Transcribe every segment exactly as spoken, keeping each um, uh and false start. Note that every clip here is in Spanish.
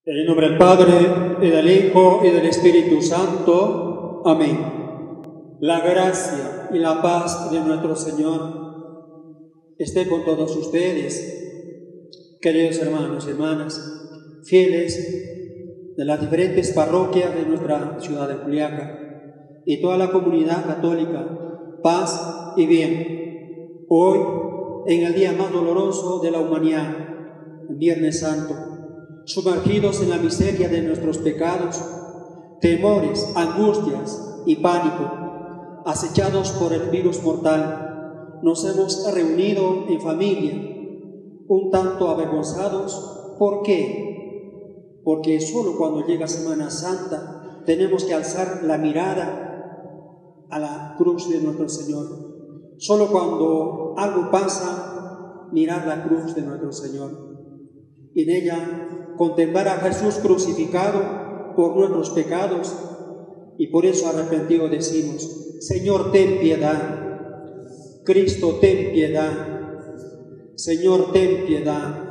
En el nombre del Padre, y del Hijo, y del Espíritu Santo. Amén. La gracia y la paz de nuestro Señor esté con todos ustedes, queridos hermanos y hermanas, fieles de las diferentes parroquias de nuestra ciudad de Juliaca y toda la comunidad católica, paz y bien. Hoy, en el día más doloroso de la humanidad, el Viernes Santo, sumergidos en la miseria de nuestros pecados, temores, angustias y pánico, acechados por el virus mortal, nos hemos reunido en familia, un tanto avergonzados. ¿Por qué? Porque solo cuando llega Semana Santa tenemos que alzar la mirada a la cruz de nuestro Señor. Solo cuando algo pasa, mirar la cruz de nuestro Señor. Y en ella contemplar a Jesús crucificado por nuestros pecados, y por eso arrepentido decimos: Señor, ten piedad. Cristo, ten piedad. Señor, ten piedad.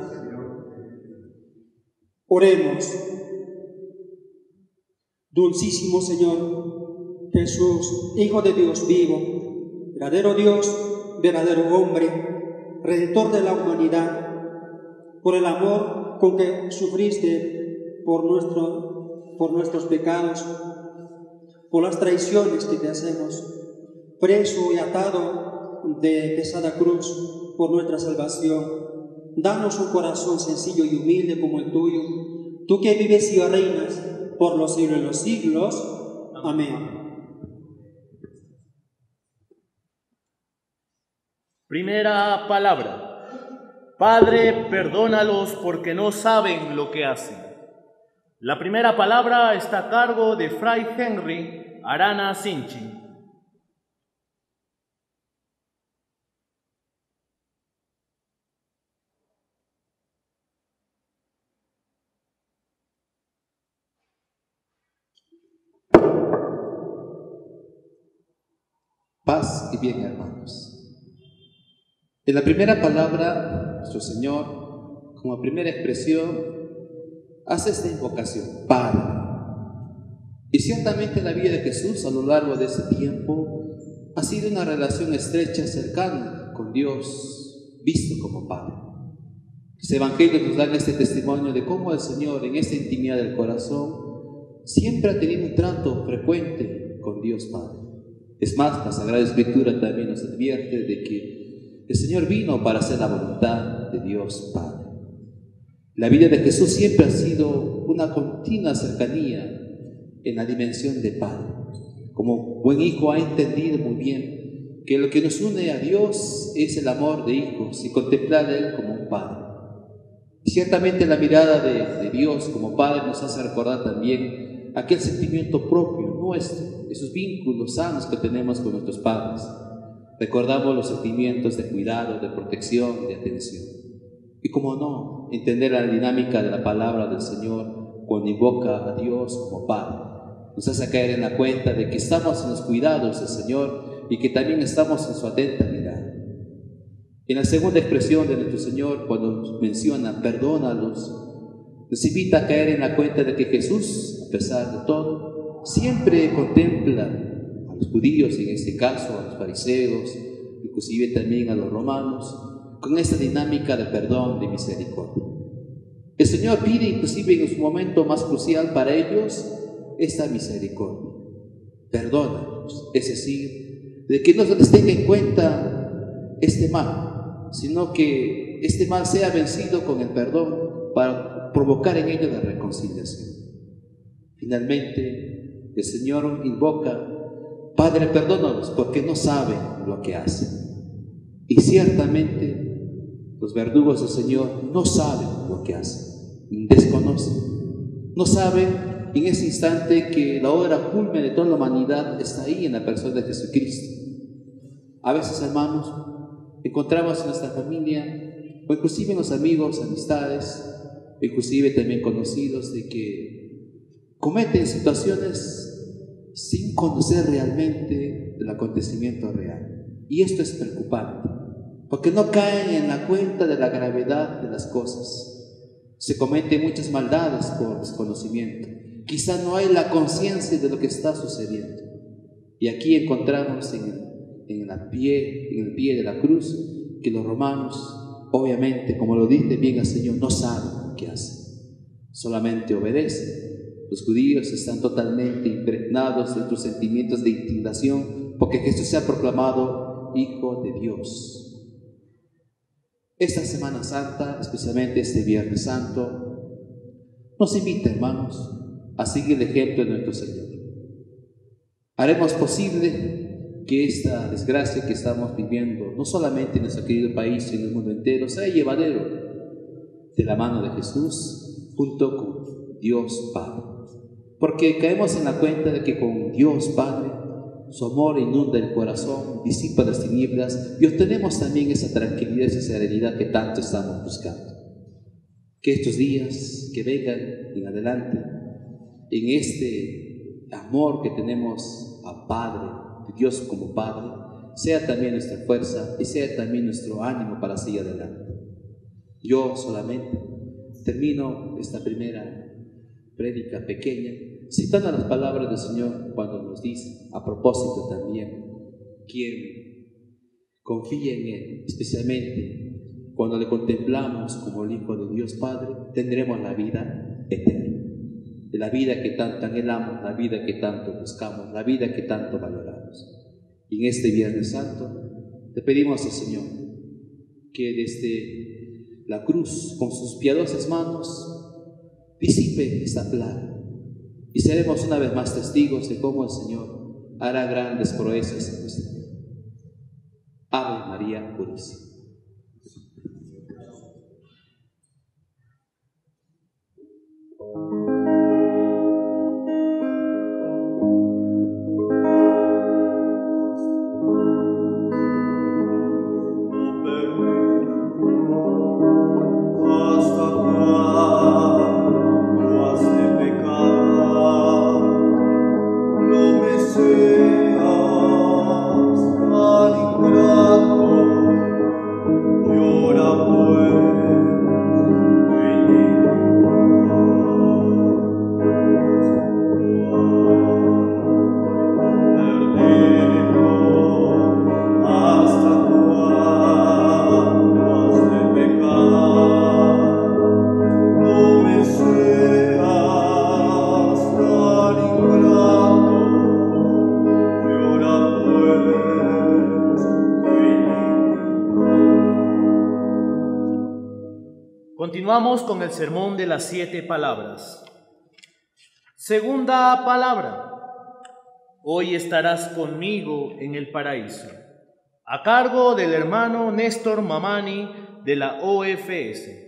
Oremos. Dulcísimo Señor Jesús, Hijo de Dios vivo, verdadero Dios, verdadero hombre, Redentor de la humanidad, por el amor con que sufriste por, nuestro, por nuestros pecados, por las traiciones que te hacemos, preso y atado de pesada cruz por nuestra salvación. Danos un corazón sencillo y humilde como el tuyo, tú que vives y reinas por los siglos de los siglos. Amén. Primera palabra. Padre, perdónalos porque no saben lo que hacen. La primera palabra está a cargo de Fray Henry Arana Sinchi. Paz y bien, hermanos. En la primera palabra, nuestro Señor, como primera expresión, hace esta invocación: Padre. Y ciertamente la vida de Jesús a lo largo de ese tiempo ha sido una relación estrecha, cercana con Dios, visto como Padre. Los evangelios nos dan este testimonio de cómo el Señor, en esta intimidad del corazón, siempre ha tenido un trato frecuente con Dios Padre. Es más, la Sagrada Escritura también nos advierte de que el Señor vino para hacer la voluntad de Dios Padre. La vida de Jesús siempre ha sido una continua cercanía en la dimensión de Padre. Como buen hijo ha entendido muy bien que lo que nos une a Dios es el amor de hijos y contemplar a Él como un Padre. Y ciertamente la mirada de, de Dios como Padre nos hace recordar también aquel sentimiento propio nuestro, esos vínculos sanos que tenemos con nuestros padres. Recordamos los sentimientos de cuidado, de protección, de atención. Y cómo no, entender la dinámica de la palabra del Señor cuando invoca a Dios como Padre. Nos hace caer en la cuenta de que estamos en los cuidados del Señor y que también estamos en su atenta mirada. En la segunda expresión de nuestro Señor, cuando menciona perdónalos, nos invita a caer en la cuenta de que Jesús, a pesar de todo, siempre contempla a los judíos, en este caso a los fariseos, inclusive también a los romanos, con esta dinámica de perdón, de misericordia. El Señor pide inclusive en su momento más crucial para ellos esta misericordia. Perdónanos, es decir, de que no se les tenga en cuenta este mal, sino que este mal sea vencido con el perdón para provocar en ellos la reconciliación. Finalmente, el Señor invoca: Padre, perdónanos porque no saben lo que hacen. Y ciertamente los verdugos del Señor no saben lo que hacen, desconocen, no saben en ese instante que la obra culme de toda la humanidad está ahí en la persona de Jesucristo. A veces, hermanos, encontramos en nuestra familia, o inclusive en los amigos, amistades, inclusive también conocidos, de que cometen situaciones sin conocer realmente el acontecimiento real. Y esto es preocupante, porque no caen en la cuenta de la gravedad de las cosas. Se cometen muchas maldades por desconocimiento. Quizá no hay la conciencia de lo que está sucediendo. Y aquí encontramos en el, en, la pie, en el pie de la cruz que los romanos, obviamente, como lo dice bien el Señor, no saben qué hacen. Solamente obedecen. Los judíos están totalmente impregnados de sus sentimientos de indignación porque Jesús se ha proclamado Hijo de Dios. Esta Semana Santa, especialmente este Viernes Santo, nos invita, hermanos, a seguir el ejemplo de nuestro Señor. Haremos posible que esta desgracia que estamos viviendo, no solamente en nuestro querido país, sino en el mundo entero, sea llevadero de la mano de Jesús junto con Dios Padre. Porque caemos en la cuenta de que con Dios Padre su amor inunda el corazón, disipa las tinieblas y obtenemos también esa tranquilidad, esa serenidad que tanto estamos buscando. Que estos días que vengan en adelante, en este amor que tenemos a Padre, de Dios como Padre, sea también nuestra fuerza y sea también nuestro ánimo para seguir adelante. Yo solamente termino esta primera prédica pequeña citando las palabras del Señor cuando nos dice, a propósito también, quien confía en Él, especialmente cuando le contemplamos como el Hijo de Dios Padre, tendremos la vida eterna, de la vida que tanto anhelamos, la vida que tanto buscamos, la vida que tanto valoramos. Y en este Viernes Santo le pedimos al Señor que desde la cruz, con sus piadosas manos, disipe esta plaga. Y seremos una vez más testigos de cómo el Señor hará grandes proezas en nuestra vida. Ave María Purísima. Continuamos con el sermón de las siete palabras. Segunda palabra. Hoy estarás conmigo en el paraíso. A cargo del hermano Néstor Mamani de la O F S.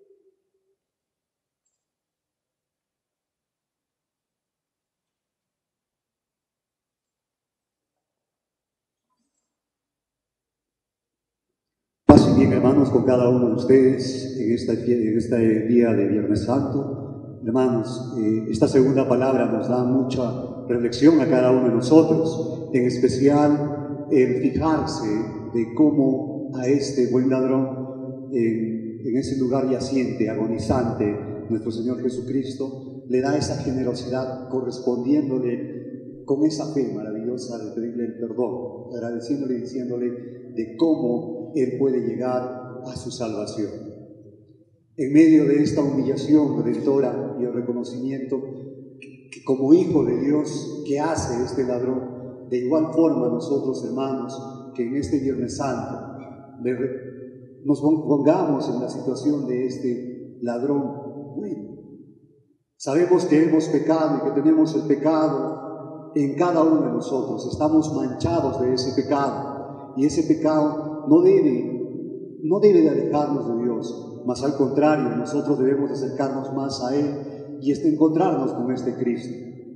Paz y bien, hermanos, con cada uno de ustedes en, esta, en este día de Viernes Santo. Hermanos, eh, esta segunda palabra nos da mucha reflexión a cada uno de nosotros, en especial el fijarse de cómo a este buen ladrón, en, en ese lugar yaciente, agonizante, nuestro Señor Jesucristo le da esa generosidad correspondiéndole con esa fe maravillosa de pedirle el perdón, agradeciéndole y diciéndole de cómo Él puede llegar a su salvación. En medio de esta humillación redentora y el reconocimiento que como hijo de Dios que hace este ladrón, de igual forma nosotros, hermanos, que en este Viernes Santo nos pongamos en la situación de este ladrón bueno. Sabemos que hemos pecado y que tenemos el pecado en cada uno de nosotros, estamos manchados de ese pecado y ese pecado no debe, no debe de alejarnos de Dios, mas al contrario, nosotros debemos acercarnos más a Él y este, encontrarnos con este Cristo,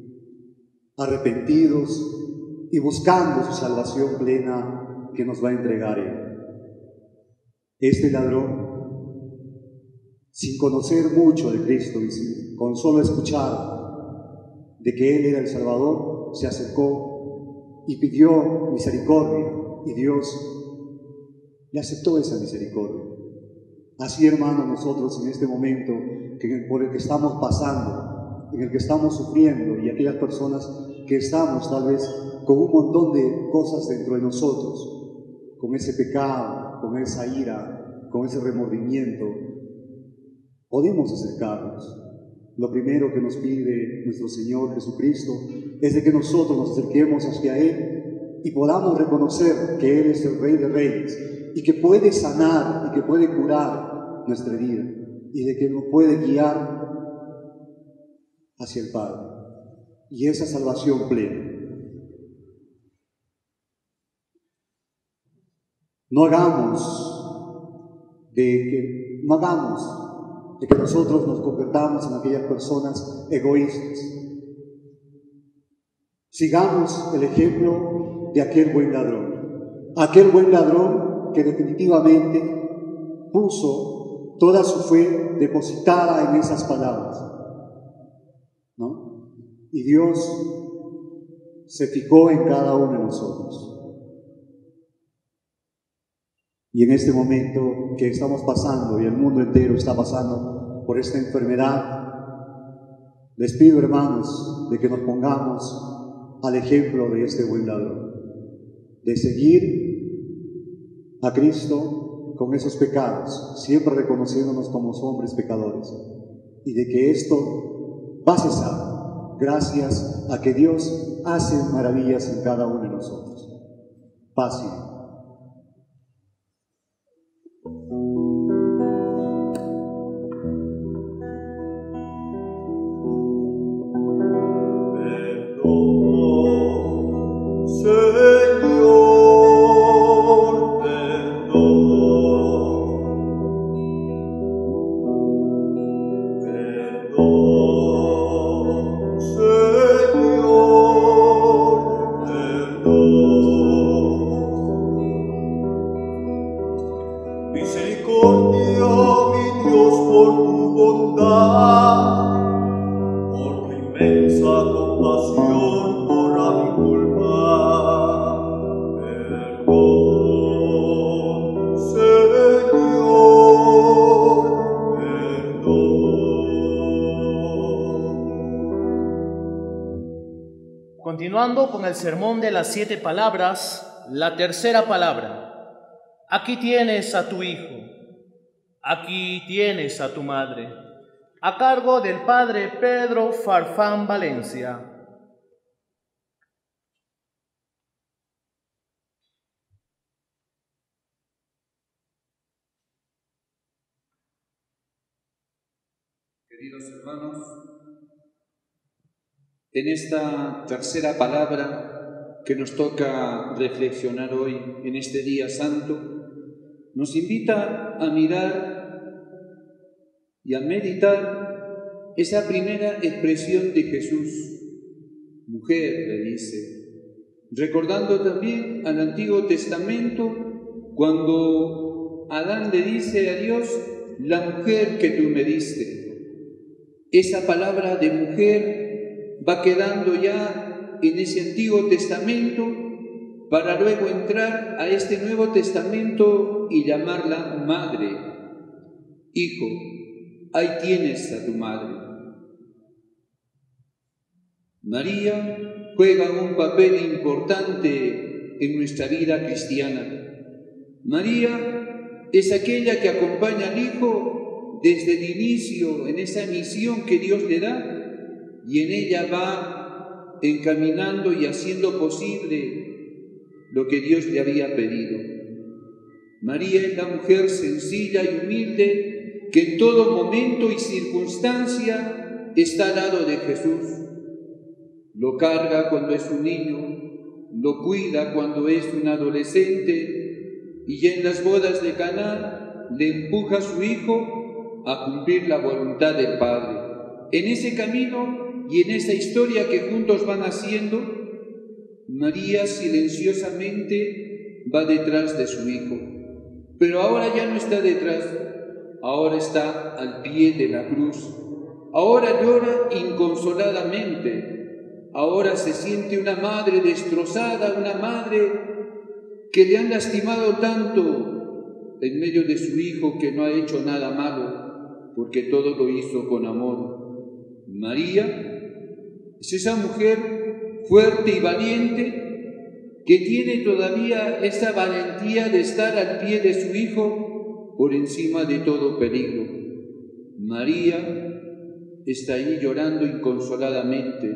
arrepentidos y buscando su salvación plena que nos va a entregar Él. Este ladrón, sin conocer mucho de Cristo, con solo escuchar de que Él era el Salvador, se acercó y pidió misericordia, y Dios le aceptó esa misericordia. Así, hermanos, nosotros en este momento que, por el que estamos pasando, en el que estamos sufriendo, y aquellas personas que estamos tal vez con un montón de cosas dentro de nosotros, con ese pecado, con esa ira, con ese remordimiento, podemos acercarnos. Lo primero que nos pide nuestro Señor Jesucristo es de que nosotros nos acerquemos hacia Él y podamos reconocer que Él es el Rey de Reyes y que puede sanar y que puede curar nuestra herida y de que nos puede guiar hacia el Padre y esa salvación plena. No hagamos de que, no hagamos de que nosotros nos convertamos en aquellas personas egoístas. Sigamos el ejemplo de aquel buen ladrón, aquel buen ladrón que definitivamente puso toda su fe depositada en esas palabras, ¿no? Y Dios se fijó en cada uno de nosotros. Y en este momento que estamos pasando, y el mundo entero está pasando por esta enfermedad, les pido, hermanos, de que nos pongamos al ejemplo de este buen ladrón, de seguir a Cristo con esos pecados, siempre reconociéndonos como hombres pecadores, y de que esto va a cesar gracias a que Dios hace maravillas en cada uno de nosotros. Paz y bien. Continuando con el sermón de las siete palabras, la tercera palabra. Aquí tienes a tu hijo, aquí tienes a tu madre, a cargo del padre Pedro Farfán Valencia. Queridos hermanos, en esta tercera palabra que nos toca reflexionar hoy en este día santo, nos invita a mirar y a meditar esa primera expresión de Jesús. Mujer, le dice, recordando también al Antiguo Testamento cuando Adán le dice a Dios, la mujer que tú me diste. Esa palabra de mujer va quedando ya en ese Antiguo Testamento para luego entrar a este Nuevo Testamento y llamarla madre. Hijo, ahí tienes a tu madre. María juega un papel importante en nuestra vida cristiana. María es aquella que acompaña al Hijo desde el inicio en esa misión que Dios le da, y en ella va encaminando y haciendo posible lo que Dios le había pedido. María es la mujer sencilla y humilde que en todo momento y circunstancia está al lado de Jesús. Lo carga cuando es un niño, lo cuida cuando es un adolescente, y ya en las bodas de Caná le empuja a su hijo a cumplir la voluntad del Padre. En ese camino y en esa historia que juntos van haciendo, María silenciosamente va detrás de su hijo. Pero ahora ya no está detrás, ahora está al pie de la cruz. Ahora llora inconsoladamente. Ahora se siente una madre destrozada, una madre que le han lastimado tanto en medio de su hijo que no ha hecho nada malo. porque todo lo hizo con amor. María es esa mujer fuerte y valiente que tiene todavía esa valentía de estar al pie de su Hijo por encima de todo peligro. María está ahí llorando inconsoladamente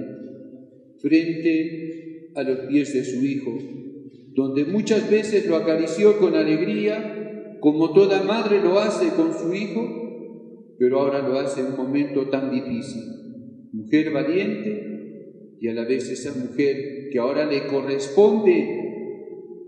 frente a los pies de su Hijo, donde muchas veces lo acarició con alegría, como toda madre lo hace con su Hijo, pero ahora lo hace en un momento tan difícil. Mujer valiente y a la vez esa mujer que ahora le corresponde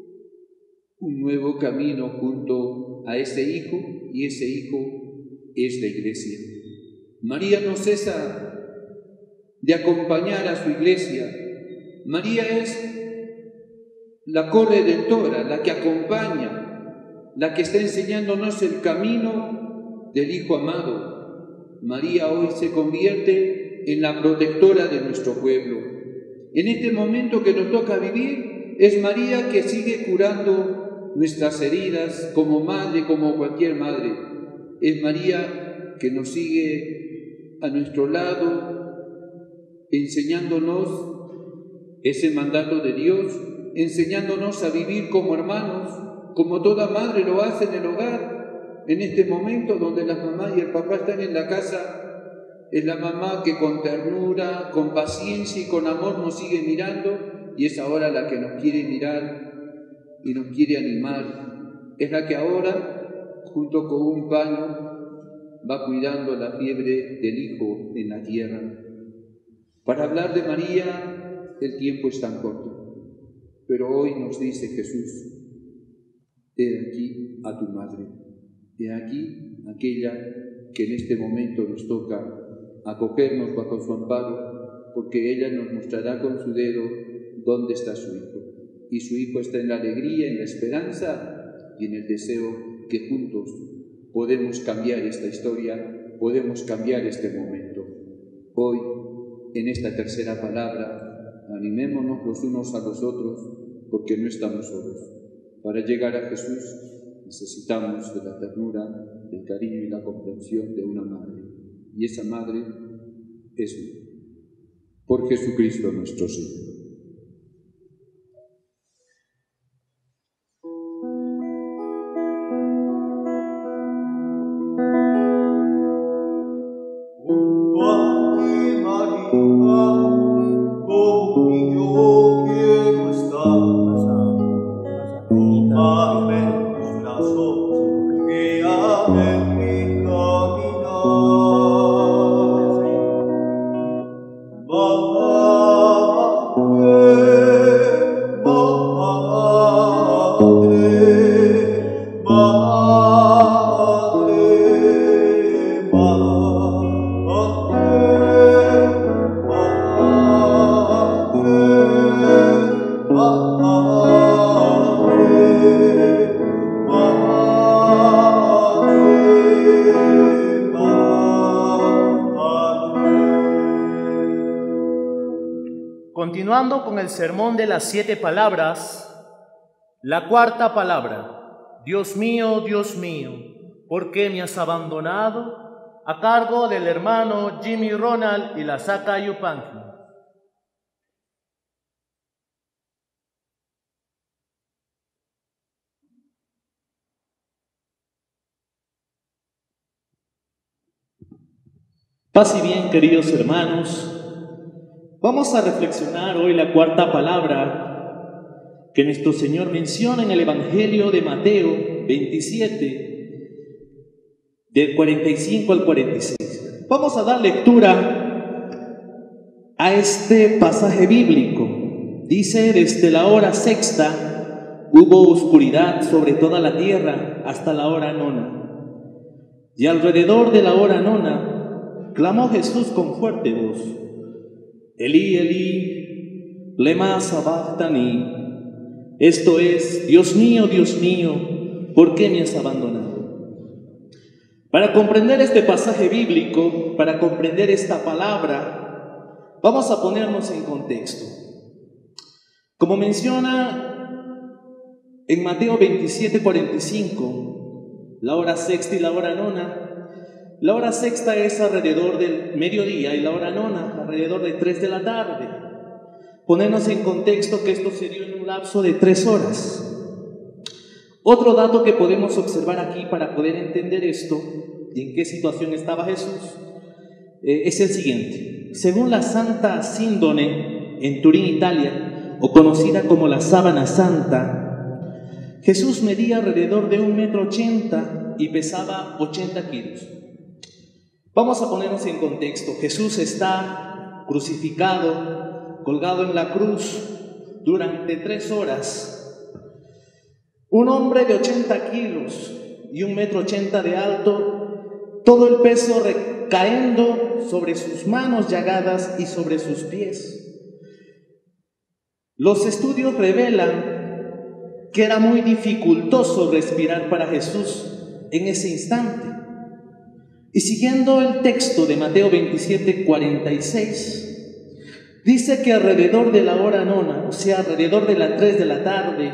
un nuevo camino junto a ese Hijo, y ese Hijo es la Iglesia. María no cesa de acompañar a su Iglesia. María es la corredentora, la que acompaña, la que está enseñándonos el camino del Hijo amado. María hoy se convierte en la protectora de nuestro pueblo. En este momento que nos toca vivir, es María que sigue curando nuestras heridas como madre, como cualquier madre. Es María que nos sigue a nuestro lado, enseñándonos ese mandato de Dios, enseñándonos a vivir como hermanos, como toda madre lo hace en el hogar. En este momento donde la mamá y el papá están en la casa, es la mamá que con ternura, con paciencia y con amor nos sigue mirando, y es ahora la que nos quiere mirar y nos quiere animar. Es la que ahora, junto con un paño, va cuidando la fiebre del Hijo en la tierra. Para hablar de María, el tiempo es tan corto, pero hoy nos dice Jesús: he aquí a tu madre, he aquí aquella que en este momento nos toca acogernos bajo su amparo, porque ella nos mostrará con su dedo dónde está su Hijo. Y su Hijo está en la alegría, en la esperanza y en el deseo que juntos podemos cambiar esta historia, podemos cambiar este momento. Hoy, en esta tercera palabra, animémonos los unos a los otros, porque no estamos solos. Para llegar a Jesús necesitamos de la ternura, del cariño y la comprensión de una madre. Y esa madre es por Jesucristo nuestro Señor. Continuando con el sermón de las siete palabras, la cuarta palabra: Dios mío, Dios mío, ¿por qué me has abandonado? A cargo del hermano Jimmy Ronald y la Saca Yupanqui. Paz y bien, queridos hermanos. Vamos a reflexionar hoy la cuarta palabra que nuestro Señor menciona en el Evangelio de Mateo veintisiete, del cuarenta y cinco al cuarenta y seis. Vamos a dar lectura a este pasaje bíblico. Dice: desde la hora sexta hubo oscuridad sobre toda la tierra hasta la hora nona. Y alrededor de la hora nona clamó Jesús con fuerte voz: Elí, Elí, lema sabactani. Esto es: Dios mío, Dios mío, ¿por qué me has abandonado? Para comprender este pasaje bíblico, para comprender esta palabra, vamos a ponernos en contexto. Como menciona en Mateo veintisiete, cuarenta y cinco, la hora sexta y la hora nona, La hora sexta es alrededor del mediodía y la hora nona alrededor de tres de la tarde. Ponernos en contexto que esto se dio en un lapso de tres horas. Otro dato que podemos observar aquí para poder entender esto y en qué situación estaba Jesús eh, es el siguiente. Según la Santa Síndone en Turín, Italia, o conocida como la Sábana Santa, Jesús medía alrededor de un metro ochenta y pesaba ochenta kilos. Vamos a ponernos en contexto. Jesús está crucificado, colgado en la cruz durante tres horas. Un hombre de ochenta kilos y un metro ochenta de alto, todo el peso recayendo sobre sus manos llagadas y sobre sus pies. Los estudios revelan que era muy dificultoso respirar para Jesús en ese instante. Y siguiendo el texto de Mateo veintisiete, cuarenta y seis, dice que alrededor de la hora nona, o sea, alrededor de las tres de la tarde,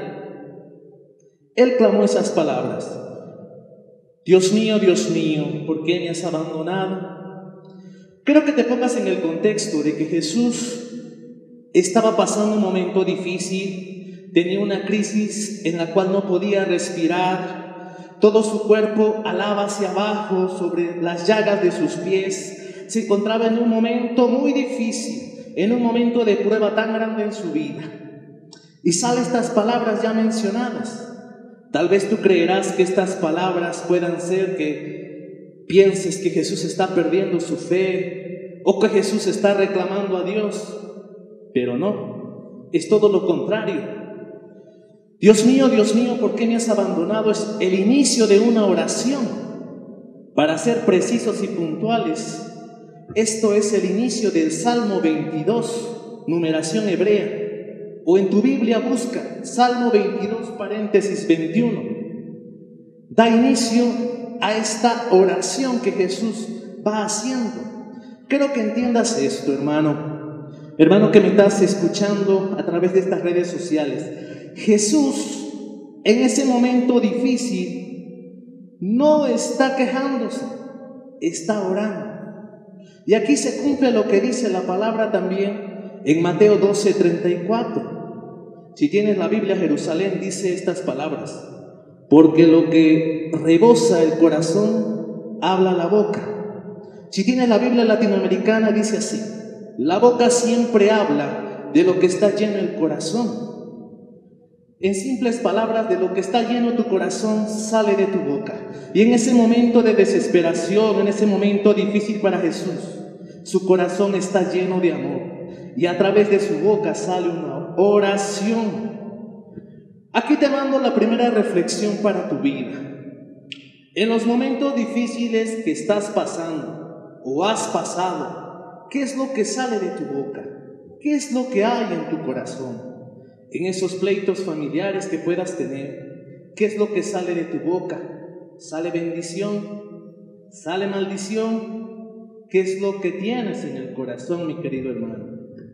Él clamó esas palabras: Dios mío, Dios mío, ¿por qué me has abandonado? Creo que te pongas en el contexto de que Jesús estaba pasando un momento difícil, tenía una crisis en la cual no podía respirar. Todo su cuerpo alaba hacia abajo sobre las llagas de sus pies. Se encontraba en un momento muy difícil, en un momento de prueba tan grande en su vida. Y salen estas palabras ya mencionadas. Tal vez tú creerás que estas palabras puedan ser que pienses que Jesús está perdiendo su fe o que Jesús está reclamando a Dios, pero no, es todo lo contrario. Dios mío, Dios mío, ¿por qué me has abandonado? Es el inicio de una oración. Para ser precisos y puntuales, esto es el inicio del Salmo veintidós, numeración hebrea. O en tu Biblia busca Salmo veintidós, paréntesis veintiuno. Da inicio a esta oración que Jesús va haciendo. Quiero que entiendas esto, hermano. Hermano que me estás escuchando a través de estas redes sociales. Jesús, en ese momento difícil, no está quejándose, está orando. Y aquí se cumple lo que dice la palabra también en Mateo doce, treinta y cuatro. Si tienes la Biblia, Jerusalén dice estas palabras: porque lo que rebosa el corazón, habla la boca. Si tienes la Biblia latinoamericana, dice así: la boca siempre habla de lo que está lleno el corazón. En simples palabras, de lo que está lleno tu corazón sale de tu boca. Y en ese momento de desesperación, en ese momento difícil para Jesús, su corazón está lleno de amor. Y a través de su boca sale una oración. Aquí te mando la primera reflexión para tu vida. En los momentos difíciles que estás pasando o has pasado, ¿qué es lo que sale de tu boca? ¿Qué es lo que hay en tu corazón? En esos pleitos familiares que puedas tener, ¿qué es lo que sale de tu boca? ¿Sale bendición? ¿Sale maldición? ¿Qué es lo que tienes en el corazón, mi querido hermano?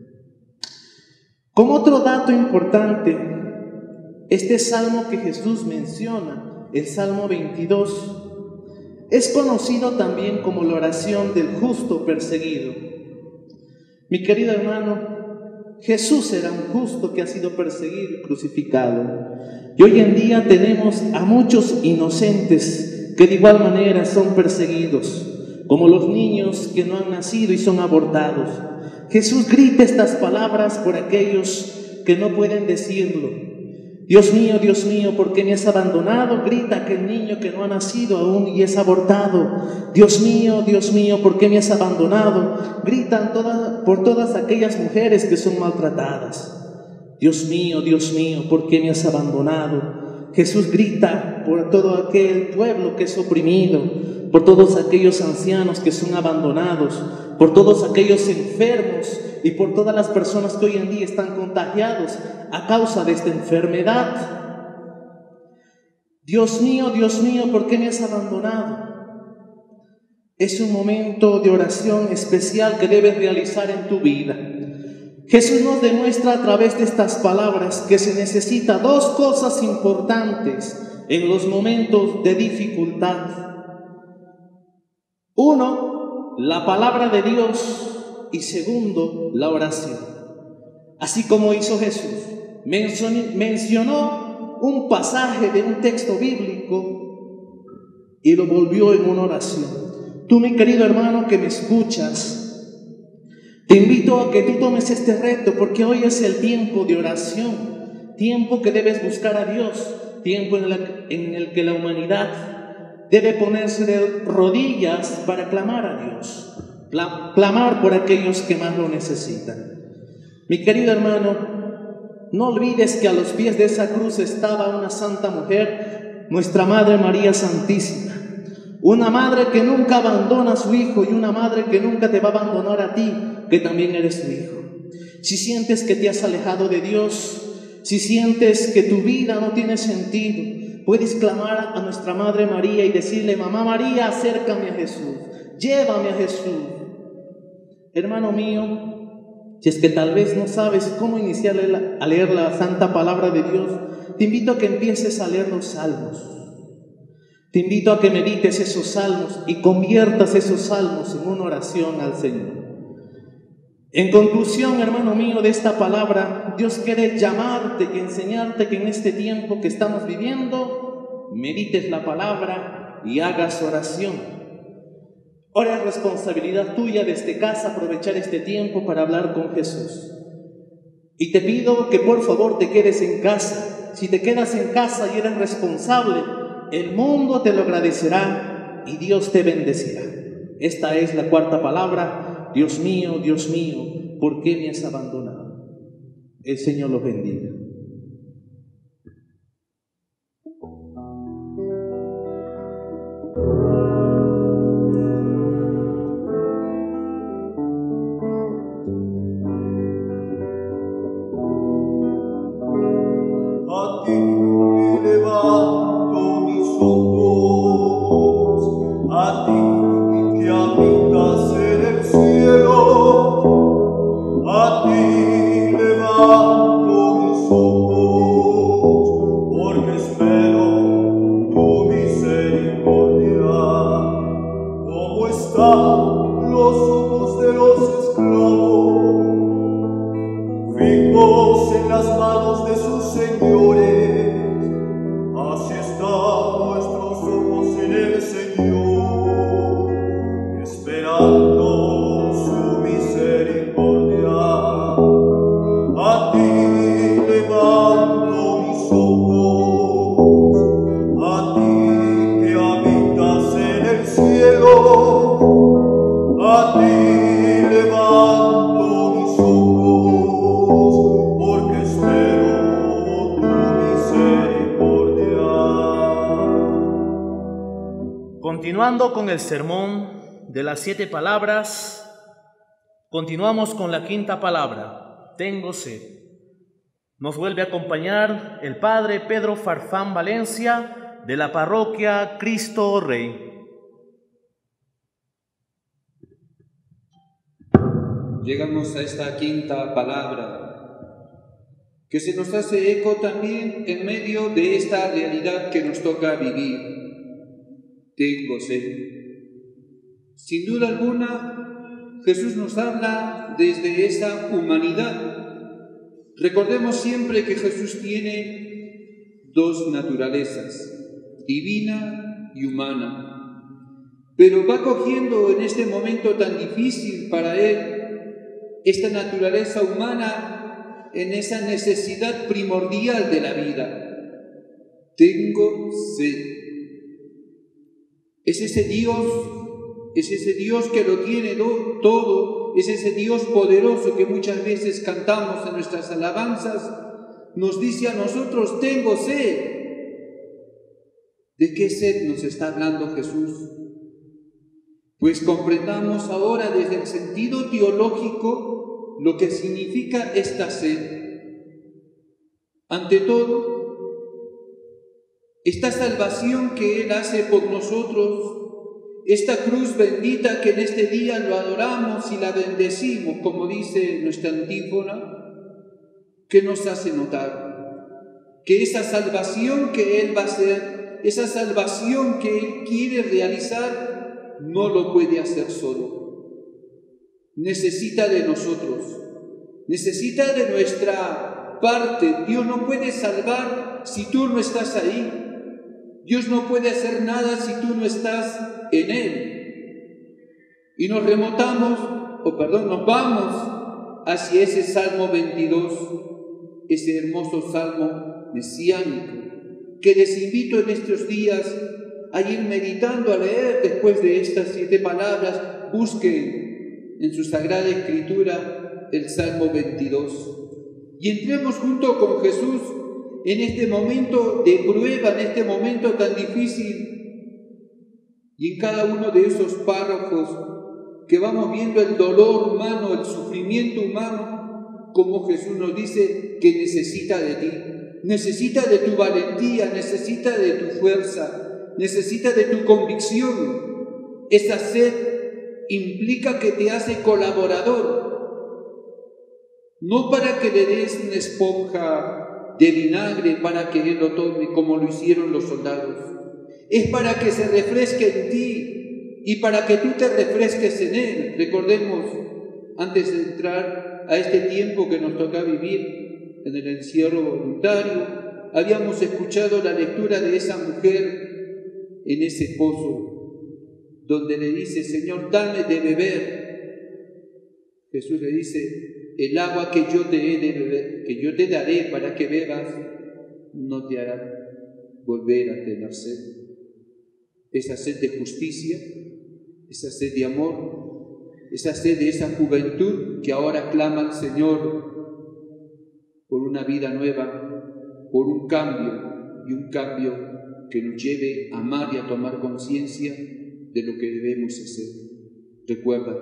Como otro dato importante, este salmo que Jesús menciona, el Salmo veintidós, es conocido también como la oración del justo perseguido. Mi querido hermano, Jesús era un justo que ha sido perseguido y crucificado. Y hoy en día tenemos a muchos inocentes que de igual manera son perseguidos, como los niños que no han nacido y son abortados. Jesús grita estas palabras por aquellos que no pueden decirlo. Dios mío, Dios mío, ¿por qué me has abandonado? Grita aquel niño que no ha nacido aún y es abortado. Dios mío, Dios mío, ¿por qué me has abandonado? Gritan todas, por todas aquellas mujeres que son maltratadas. Dios mío, Dios mío, ¿por qué me has abandonado? Jesús grita por todo aquel pueblo que es oprimido, por todos aquellos ancianos que son abandonados, por todos aquellos enfermos y por todas las personas que hoy en día están contagiados a causa de esta enfermedad. Dios mío, Dios mío, ¿por qué me has abandonado? Es un momento de oración especial que debes realizar en tu vida. Jesús nos demuestra a través de estas palabras que se necesita dos cosas importantes en los momentos de dificultad. Uno, la palabra de Dios, y segundo, la oración. Así como hizo Jesús, mencionó un pasaje de un texto bíblico y lo volvió en una oración. Tú, mi querido hermano que me escuchas, te invito a que tú tomes este reto, porque hoy es el tiempo de oración, tiempo que debes buscar a Dios, tiempo en, la, en el que la humanidad debe ponerse de rodillas para clamar a Dios, clamar por aquellos que más lo necesitan. Mi querido hermano, no olvides que a los pies de esa cruz estaba una santa mujer, nuestra Madre María Santísima, una madre que nunca abandona a su hijo y una madre que nunca te va a abandonar a ti, que también eres su hijo. Si sientes que te has alejado de Dios, si sientes que tu vida no tiene sentido, puedes clamar a nuestra Madre María y decirle: Mamá María, acércame a Jesús, llévame a Jesús. Hermano mío, si es que tal vez no sabes cómo iniciar a leer la santa palabra de Dios, te invito a que empieces a leer los salmos. Te invito a que medites esos salmos y conviertas esos salmos en una oración al Señor. En conclusión, hermano mío, de esta palabra, Dios quiere llamarte y enseñarte que en este tiempo que estamos viviendo, medites la palabra y hagas oración. Ahora es responsabilidad tuya desde casa aprovechar este tiempo para hablar con Jesús. Y te pido que por favor te quedes en casa. Si te quedas en casa y eres responsable, el mundo te lo agradecerá y Dios te bendecirá. Esta es la cuarta palabra. Dios mío, Dios mío, ¿por qué me has abandonado? El Señor los bendiga. A ti levanto mis ojos, a ti que habitas en el cielo, a ti levanto mis ojos, porque espero tu misericordia. ¿Cómo están los ojos de los esclavos, fijos en las manos de sus señores? Así están nuestros ojos en el Señor, esperando su misericordia. A ti levanto mis ojos, a ti que habitas en el cielo, a ti levanto mis ojos, porque espero tu misericordia. Continuando con el sermón de las siete palabras, continuamos con la quinta palabra: tengo sed. Nos vuelve a acompañar el Padre Pedro Farfán Valencia, de la parroquia Cristo Rey. Llegamos a esta quinta palabra, que se nos hace eco también en medio de esta realidad que nos toca vivir. Tengo sed. Sin duda alguna, Jesús nos habla desde esa humanidad. Recordemos siempre que Jesús tiene dos naturalezas, divina y humana, pero va cogiendo en este momento tan difícil para Él esta naturaleza humana en esa necesidad primordial de la vida. Tengo sed. Es ese Dios, es ese Dios que lo tiene todo, es ese Dios poderoso que muchas veces cantamos en nuestras alabanzas, nos dice a nosotros: tengo sed. ¿De qué sed nos está hablando Jesús? Pues comprendamos ahora desde el sentido teológico lo que significa esta sed. Ante todo, esta salvación que Él hace por nosotros, esta cruz bendita que en este día lo adoramos y la bendecimos, como dice nuestra antífona, ¿qué nos hace notar? Que esa salvación que Él va a hacer, esa salvación que Él quiere realizar, no lo puede hacer solo. Necesita de nosotros, necesita de nuestra parte. Dios no puede salvar si tú no estás ahí. Dios no puede hacer nada si tú no estás en Él. Y nos remontamos, o perdón, nos vamos hacia ese Salmo veintidós, ese hermoso salmo mesiánico, que les invito en estos días a ir meditando, a leer después de estas siete palabras. Busquen en su Sagrada Escritura el Salmo veintidós y entremos junto con Jesús en este momento de prueba, en este momento tan difícil, y en cada uno de esos párrafos que vamos viendo el dolor humano, el sufrimiento humano, como Jesús nos dice que necesita de ti, necesita de tu valentía, necesita de tu fuerza, necesita de tu convicción. Esa sed implica que te hace colaborador, no para que le des una esponja de vinagre para que Él lo tome como lo hicieron los soldados. Es para que se refresque en ti y para que tú te refresques en Él. Recordemos, antes de entrar a este tiempo que nos toca vivir en el encierro voluntario, habíamos escuchado la lectura de esa mujer en ese pozo, donde le dice: Señor, dame de beber. Jesús le dice: el agua que yo te he de beber, que yo te daré para que bebas, no te hará volver a tener sed. Esa sed de justicia, esa sed de amor, esa sed de esa juventud que ahora clama al Señor por una vida nueva, por un cambio, y un cambio que nos lleve a amar y a tomar conciencia de lo que debemos hacer. Recuerda,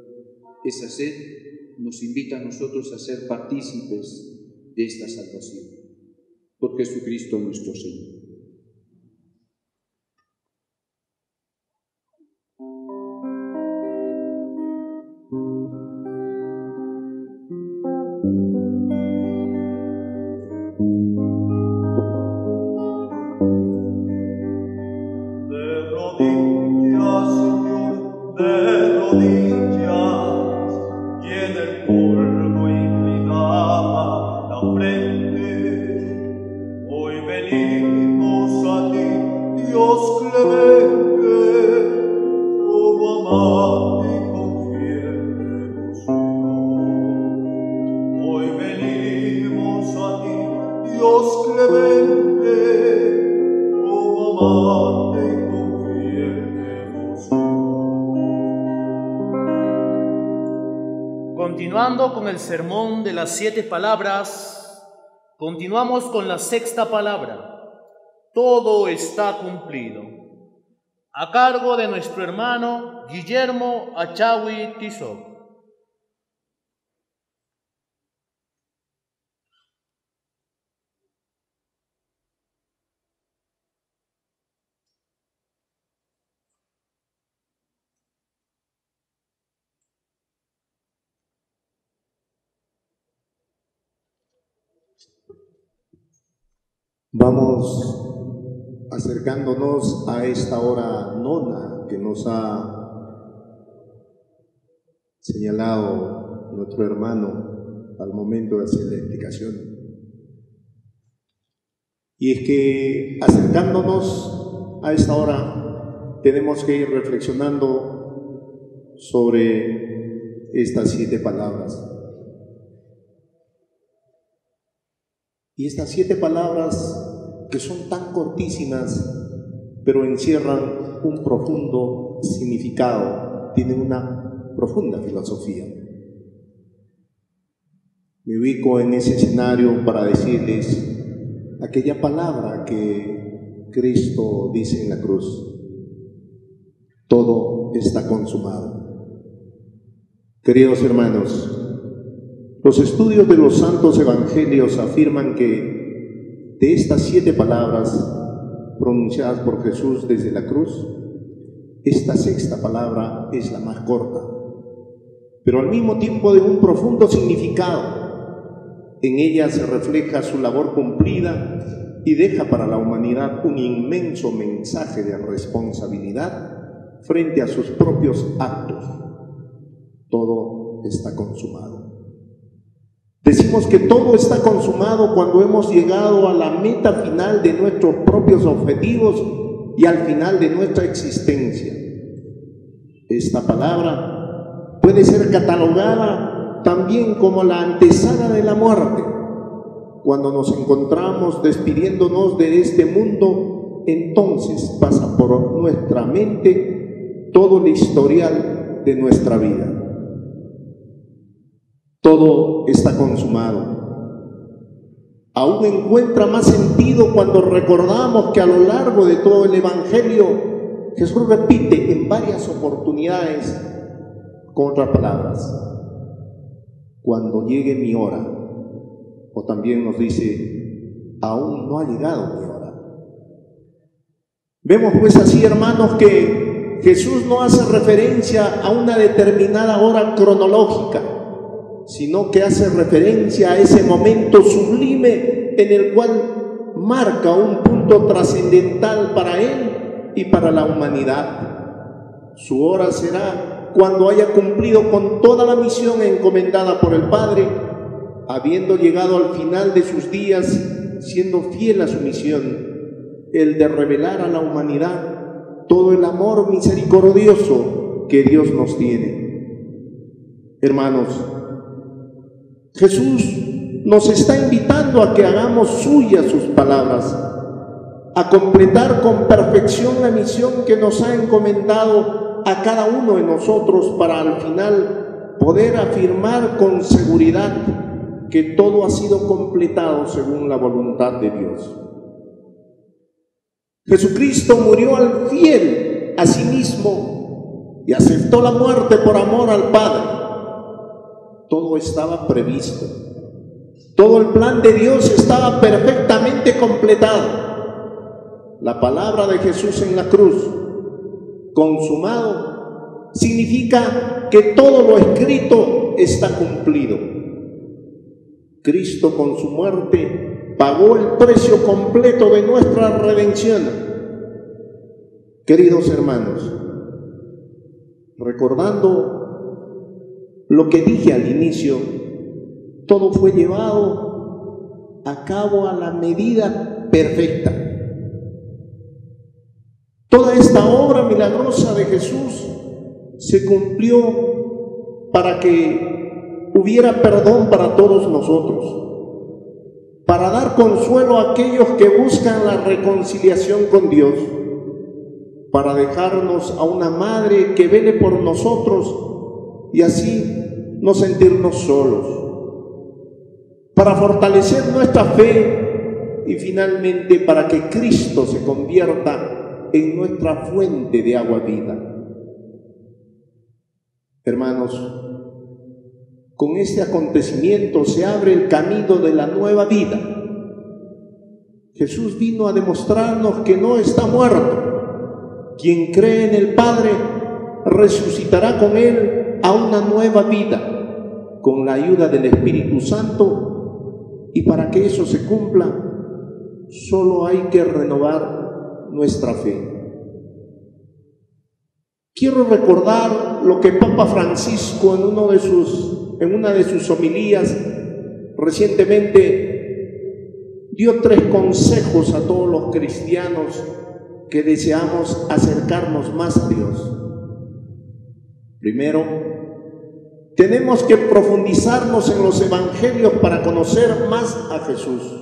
esa sed nos invita a nosotros a ser partícipes de esta salvación, por Jesucristo nuestro Señor. De rodillas, Señor, de rodillas, y en el polvo inclinaba la frente. Hoy venimos a ti, Dios clemente, como amante y confiel devoción. Hoy venimos a ti, Dios clemente, como amante y confiel devoción. Continuando con el sermón de las siete palabras, continuamos con la sexta palabra: todo está cumplido, a cargo de nuestro hermano Guillermo Achawi Tizoc. Vamos acercándonos a esta hora nona que nos ha señalado nuestro hermano al momento de hacer la explicación. Y es que acercándonos a esta hora tenemos que ir reflexionando sobre estas siete palabras. Y estas siete palabras, que son tan cortísimas, pero encierran un profundo significado, tienen una profunda filosofía. Me ubico en ese escenario para decirles aquella palabra que Cristo dice en la cruz: todo está consumado. Queridos hermanos, los estudios de los santos evangelios afirman que de estas siete palabras pronunciadas por Jesús desde la cruz, esta sexta palabra es la más corta, pero al mismo tiempo de un profundo significado. En ella se refleja su labor cumplida y deja para la humanidad un inmenso mensaje de responsabilidad frente a sus propios actos. Todo está consumado. Decimos que todo está consumado cuando hemos llegado a la meta final de nuestros propios objetivos y al final de nuestra existencia. Esta palabra puede ser catalogada también como la antesala de la muerte. Cuando nos encontramos despidiéndonos de este mundo, entonces pasa por nuestra mente todo el historial de nuestra vida. Todo está consumado. Aún encuentra más sentido cuando recordamos que a lo largo de todo el Evangelio Jesús repite en varias oportunidades con otras palabras: cuando llegue mi hora, o también nos dice: aún no ha llegado mi hora. Vemos pues así, hermanos, que Jesús no hace referencia a una determinada hora cronológica, sino que hace referencia a ese momento sublime en el cual marca un punto trascendental para Él y para la humanidad. Su hora será cuando haya cumplido con toda la misión encomendada por el Padre, habiendo llegado al final de sus días, siendo fiel a su misión, el de revelar a la humanidad todo el amor misericordioso que Dios nos tiene. Hermanos, Jesús nos está invitando a que hagamos suyas sus palabras, a completar con perfección la misión que nos ha encomendado a cada uno de nosotros, para al final poder afirmar con seguridad que todo ha sido completado según la voluntad de Dios. Jesucristo murió al fiel a sí mismo y aceptó la muerte por amor al Padre. Todo estaba previsto. Todo el plan de Dios estaba perfectamente completado. La palabra de Jesús en la cruz, consumado, significa que todo lo escrito está cumplido. Cristo con su muerte pagó el precio completo de nuestra redención. Queridos hermanos, recordando lo que dije al inicio, todo fue llevado a cabo a la medida perfecta. Toda esta obra milagrosa de Jesús se cumplió para que hubiera perdón para todos nosotros, para dar consuelo a aquellos que buscan la reconciliación con Dios, para dejarnos a una madre que vele por nosotros y así no sentirnos solos, para fortalecer nuestra fe y finalmente para que Cristo se convierta en nuestra fuente de agua viva. Hermanos, con este acontecimiento se abre el camino de la nueva vida. Jesús vino a demostrarnos que no está muerto. Quien cree en el Padre resucitará con Él a una nueva vida, con la ayuda del Espíritu Santo, y para que eso se cumpla, solo hay que renovar nuestra fe. Quiero recordar lo que Papa Francisco en, uno de sus, en una de sus homilías recientemente dio tres consejos a todos los cristianos que deseamos acercarnos más a Dios. Primero, tenemos que profundizarnos en los evangelios para conocer más a Jesús.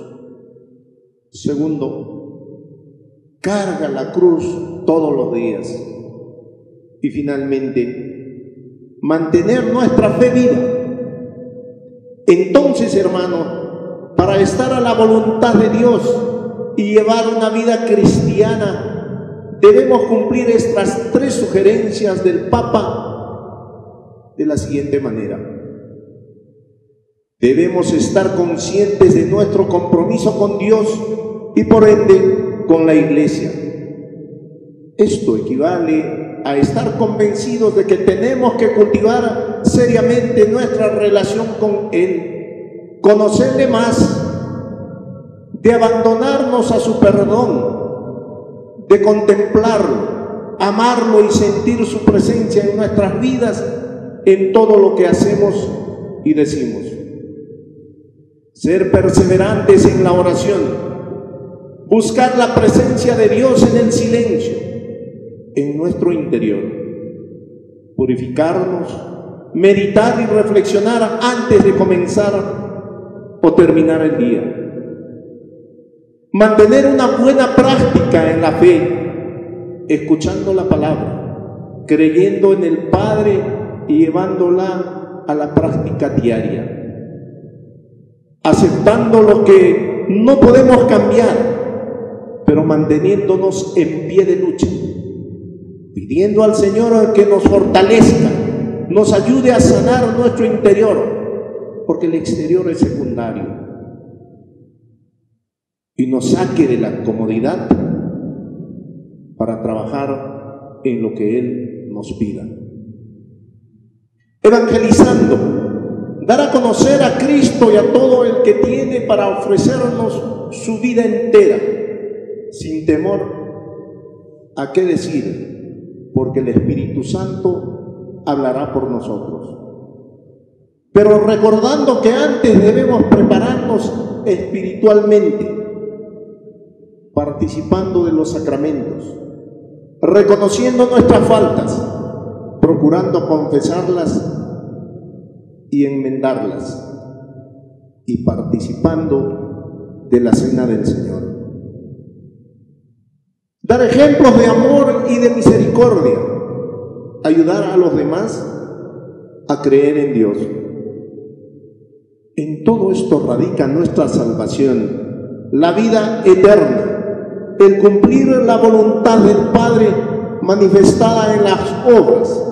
Segundo, carga la cruz todos los días. Y finalmente, mantener nuestra fe viva. Entonces, hermano, para estar a la voluntad de Dios y llevar una vida cristiana, debemos cumplir estas tres sugerencias del Papa de la siguiente manera. Debemos estar conscientes de nuestro compromiso con Dios y por ende con la Iglesia. Esto equivale a estar convencidos de que tenemos que cultivar seriamente nuestra relación con Él, conocerle más, de abandonarnos a su perdón, de contemplarlo, amarlo y sentir su presencia en nuestras vidas, en todo lo que hacemos y decimos. Ser perseverantes en la oración, buscar la presencia de Dios en el silencio, en nuestro interior, purificarnos, meditar y reflexionar antes de comenzar o terminar el día. Mantener una buena práctica en la fe, escuchando la palabra, creyendo en el Padre y llevándola a la práctica diaria. Aceptando lo que no podemos cambiar, pero manteniéndonos en pie de lucha, pidiendo al Señor que nos fortalezca, nos ayude a sanar nuestro interior, porque el exterior es secundario, y nos saque de la comodidad para trabajar en lo que Él nos pida. Evangelizando, dar a conocer a Cristo y a todo el que tiene para ofrecernos su vida entera, sin temor a qué decir, porque el Espíritu Santo hablará por nosotros. Pero recordando que antes debemos prepararnos espiritualmente, participando de los sacramentos, reconociendo nuestras faltas, procurando confesarlas y enmendarlas, y participando de la cena del Señor. Dar ejemplos de amor y de misericordia, ayudar a los demás a creer en Dios. En todo esto radica nuestra salvación, la vida eterna, el cumplir la voluntad del Padre manifestada en las obras,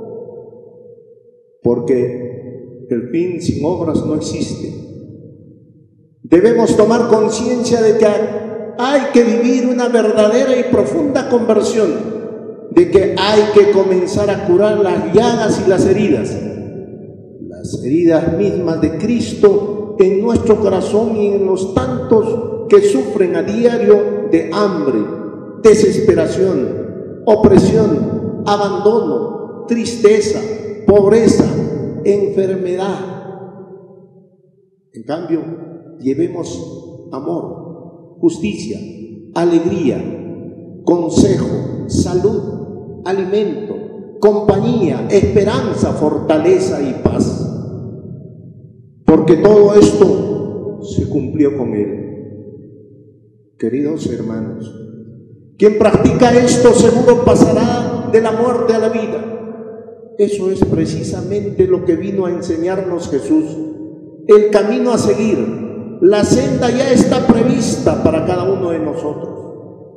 porque el fin sin obras no existe. Debemos tomar conciencia de que hay que vivir una verdadera y profunda conversión, de que hay que comenzar a curar las llagas y las heridas, las heridas mismas de Cristo en nuestro corazón y en los tantos que sufren a diario de hambre, desesperación, opresión, abandono, tristeza, pobreza, enfermedad. En cambio, llevemos amor, justicia, alegría, consejo, salud, alimento, compañía, esperanza, fortaleza y paz. Porque todo esto se cumplió con Él. Queridos hermanos, quien practica esto seguro pasará de la muerte a la vida. Eso es precisamente lo que vino a enseñarnos Jesús, el camino a seguir. La senda ya está prevista para cada uno de nosotros.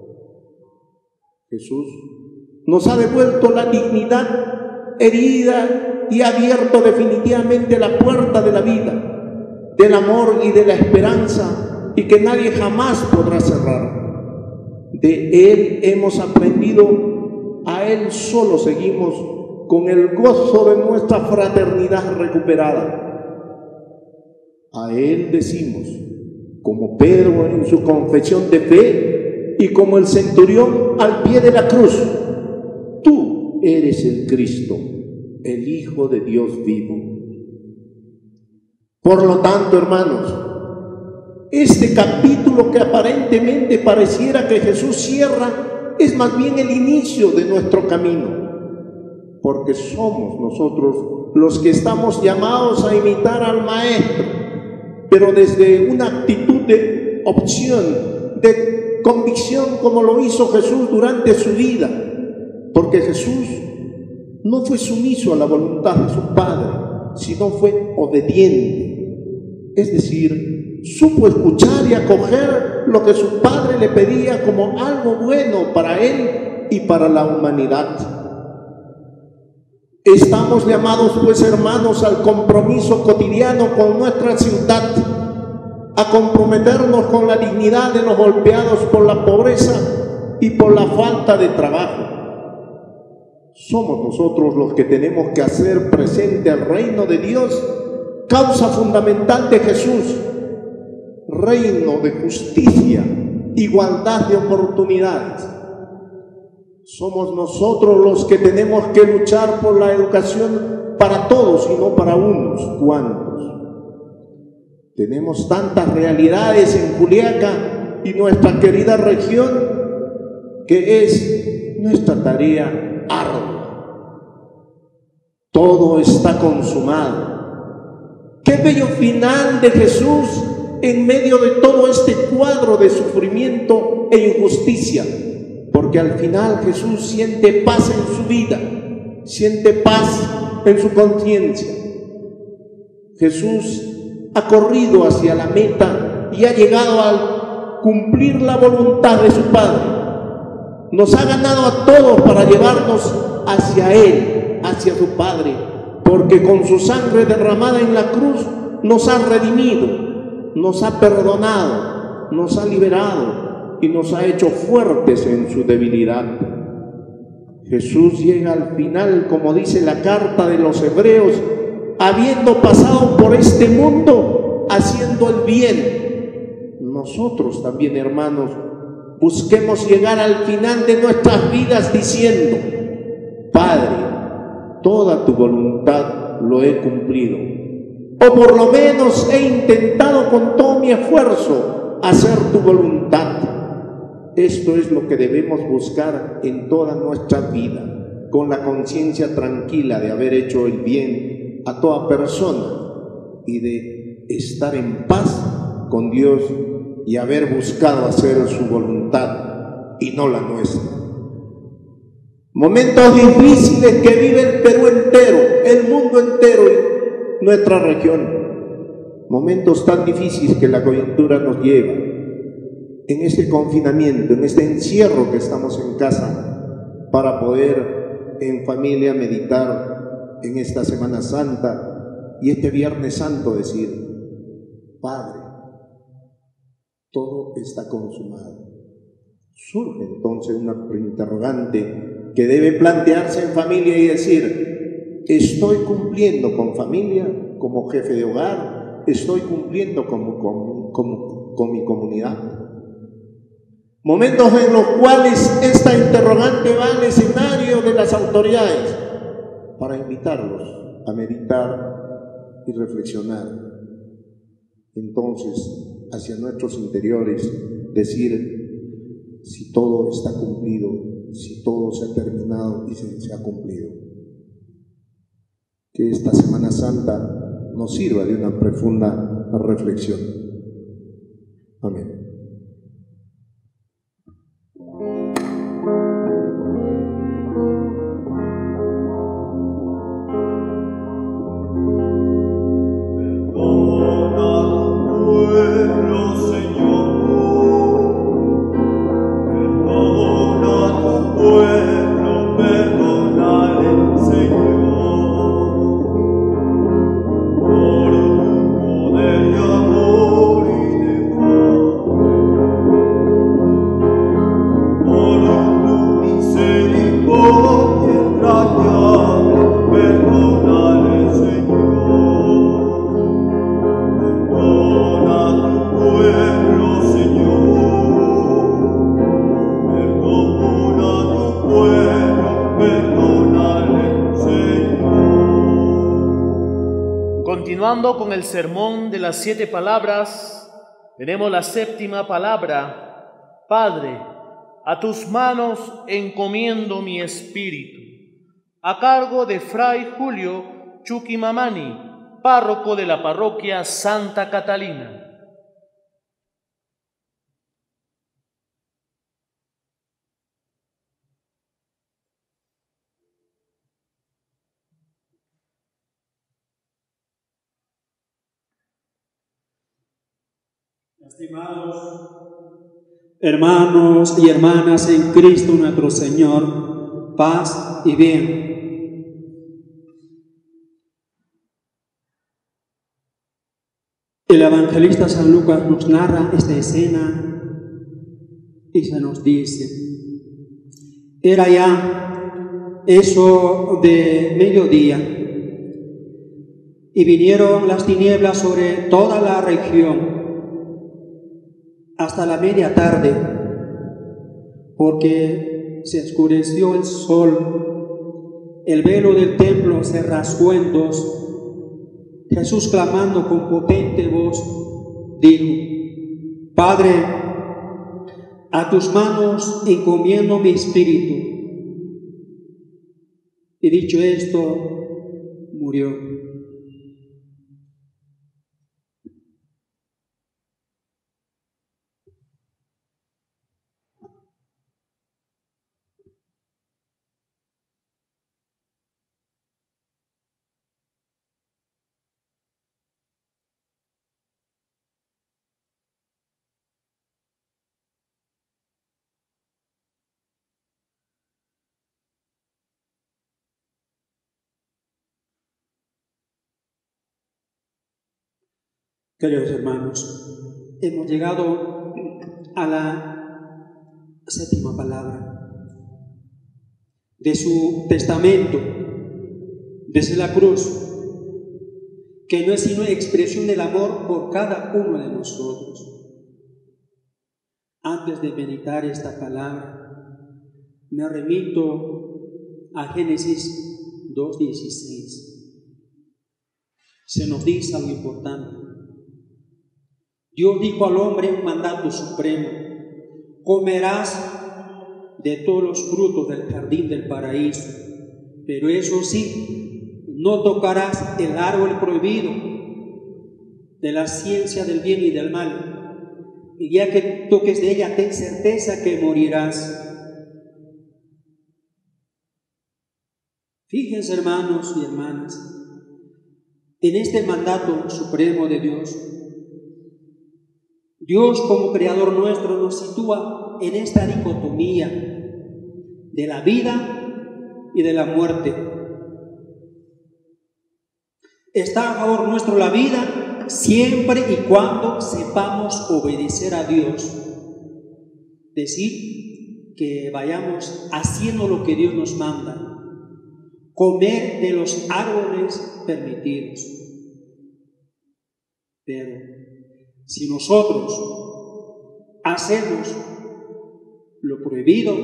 Jesús nos ha devuelto la dignidad herida y ha abierto definitivamente la puerta de la vida, del amor y de la esperanza, y que nadie jamás podrá cerrar. De Él hemos aprendido, a Él solo seguimos con el gozo de nuestra fraternidad recuperada. A Él decimos, como Pedro en su confesión de fe y como el centurión al pie de la cruz: tú eres el Cristo, el Hijo de Dios vivo. Por lo tanto, hermanos, este capítulo que aparentemente pareciera que Jesús cierra es más bien el inicio de nuestro camino, porque somos nosotros los que estamos llamados a imitar al Maestro, pero desde una actitud de opción, de convicción, como lo hizo Jesús durante su vida, porque Jesús no fue sumiso a la voluntad de su Padre, sino fue obediente, es decir, supo escuchar y acoger lo que su Padre le pedía como algo bueno para él y para la humanidad. Estamos llamados, pues, hermanos, al compromiso cotidiano con nuestra ciudad, a comprometernos con la dignidad de los golpeados por la pobreza y por la falta de trabajo. Somos nosotros los que tenemos que hacer presente al reino de Dios, causa fundamental de Jesús, reino de justicia, igualdad de oportunidades. Somos nosotros los que tenemos que luchar por la educación para todos y no para unos cuantos. Tenemos tantas realidades en Juliaca y nuestra querida región que es nuestra tarea ardua. Todo está consumado. Qué bello final de Jesús en medio de todo este cuadro de sufrimiento e injusticia, porque al final Jesús siente paz en su vida, siente paz en su conciencia. Jesús ha corrido hacia la meta y ha llegado a cumplir la voluntad de su Padre. Nos ha ganado a todos para llevarnos hacia Él, hacia su Padre, porque con su sangre derramada en la cruz nos ha redimido, nos ha perdonado, nos ha liberado y nos ha hecho fuertes en su debilidad. Jesús llega al final, como dice la carta de los Hebreos, habiendo pasado por este mundo haciendo el bien. Nosotros también, hermanos, busquemos llegar al final de nuestras vidas diciendo: Padre, toda tu voluntad lo he cumplido, o por lo menos he intentado con todo mi esfuerzo hacer tu voluntad. Esto es lo que debemos buscar en toda nuestra vida, con la conciencia tranquila de haber hecho el bien a toda persona y de estar en paz con Dios y haber buscado hacer su voluntad y no la nuestra. Momentos difíciles que vive el Perú entero, el mundo entero y nuestra región. Momentos tan difíciles que la coyuntura nos lleva en este confinamiento, en este encierro que estamos en casa, para poder en familia meditar en esta Semana Santa y este Viernes Santo decir: Padre, todo está consumado. Surge entonces una interrogante que debe plantearse en familia y decir: ¿estoy cumpliendo con familia como jefe de hogar? ¿Estoy cumpliendo con, con, con, con mi comunidad? Momentos en los cuales esta interrogante va al escenario de las autoridades para invitarlos a meditar y reflexionar. Entonces, hacia nuestros interiores, decir si todo está cumplido, si todo se ha terminado y se, se ha cumplido. Que esta Semana Santa nos sirva de una profunda reflexión. Amén. Continuando con el sermón de las siete palabras, tenemos la séptima palabra: Padre, a tus manos encomiendo mi espíritu, a cargo de Fray Julio Chuquimamani, párroco de la parroquia Santa Catalina. Estimados hermanos y hermanas en Cristo nuestro Señor, paz y bien. El evangelista San Lucas nos narra esta escena y se nos dice: era ya eso de mediodía y vinieron las tinieblas sobre toda la región hasta la media tarde, porque se oscureció el sol, el velo del templo se rasgó en dos. Jesús, clamando con potente voz, dijo: Padre, a tus manos encomiendo mi espíritu. Y dicho esto, murió. Queridos hermanos, hemos llegado a la séptima palabra de su testamento desde la cruz, que no es sino expresión del amor por cada uno de nosotros. Antes de meditar esta palabra, me remito a Génesis dos dieciséis. Se nos dice algo importante. Dios dijo al hombre un mandato supremo: comerás de todos los frutos del jardín del paraíso, pero eso sí, no tocarás el árbol prohibido de la ciencia del bien y del mal, y ya que toques de ella, ten certeza que morirás. Fíjense, hermanos y hermanas, en este mandato supremo de Dios, Dios como creador nuestro nos sitúa en esta dicotomía de la vida y de la muerte. Está a favor nuestro la vida siempre y cuando sepamos obedecer a Dios. Decir que vayamos haciendo lo que Dios nos manda, comer de los árboles permitidos. Pero si nosotros hacemos lo prohibido,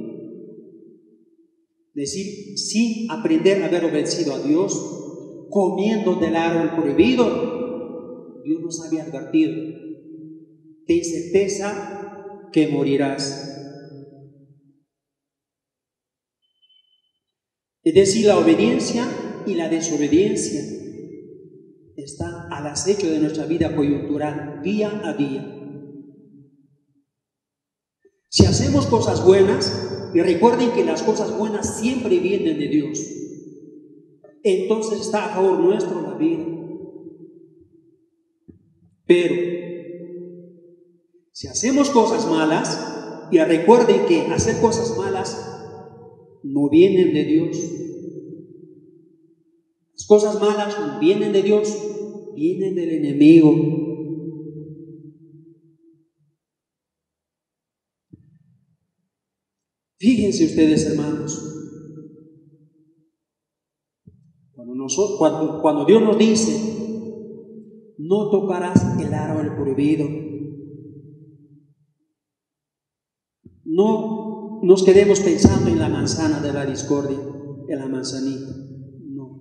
decir, sin aprender a haber obedecido a Dios, comiendo del árbol prohibido, Dios nos había advertido: ten certeza que morirás. Es decir, la obediencia y la desobediencia está al acecho de nuestra vida coyuntural, día a día. Si hacemos cosas buenas, y recuerden que las cosas buenas siempre vienen de Dios, entonces está a favor nuestro la vida. Pero si hacemos cosas malas, y recuerden que hacer cosas malas no vienen de Dios. Las cosas malas no vienen de Dios, vienen del enemigo. Fíjense ustedes, hermanos, cuando, nosotros, cuando, cuando Dios nos dice: no tocarás el árbol prohibido, no nos quedemos pensando en la manzana de la discordia, en la manzanita. No.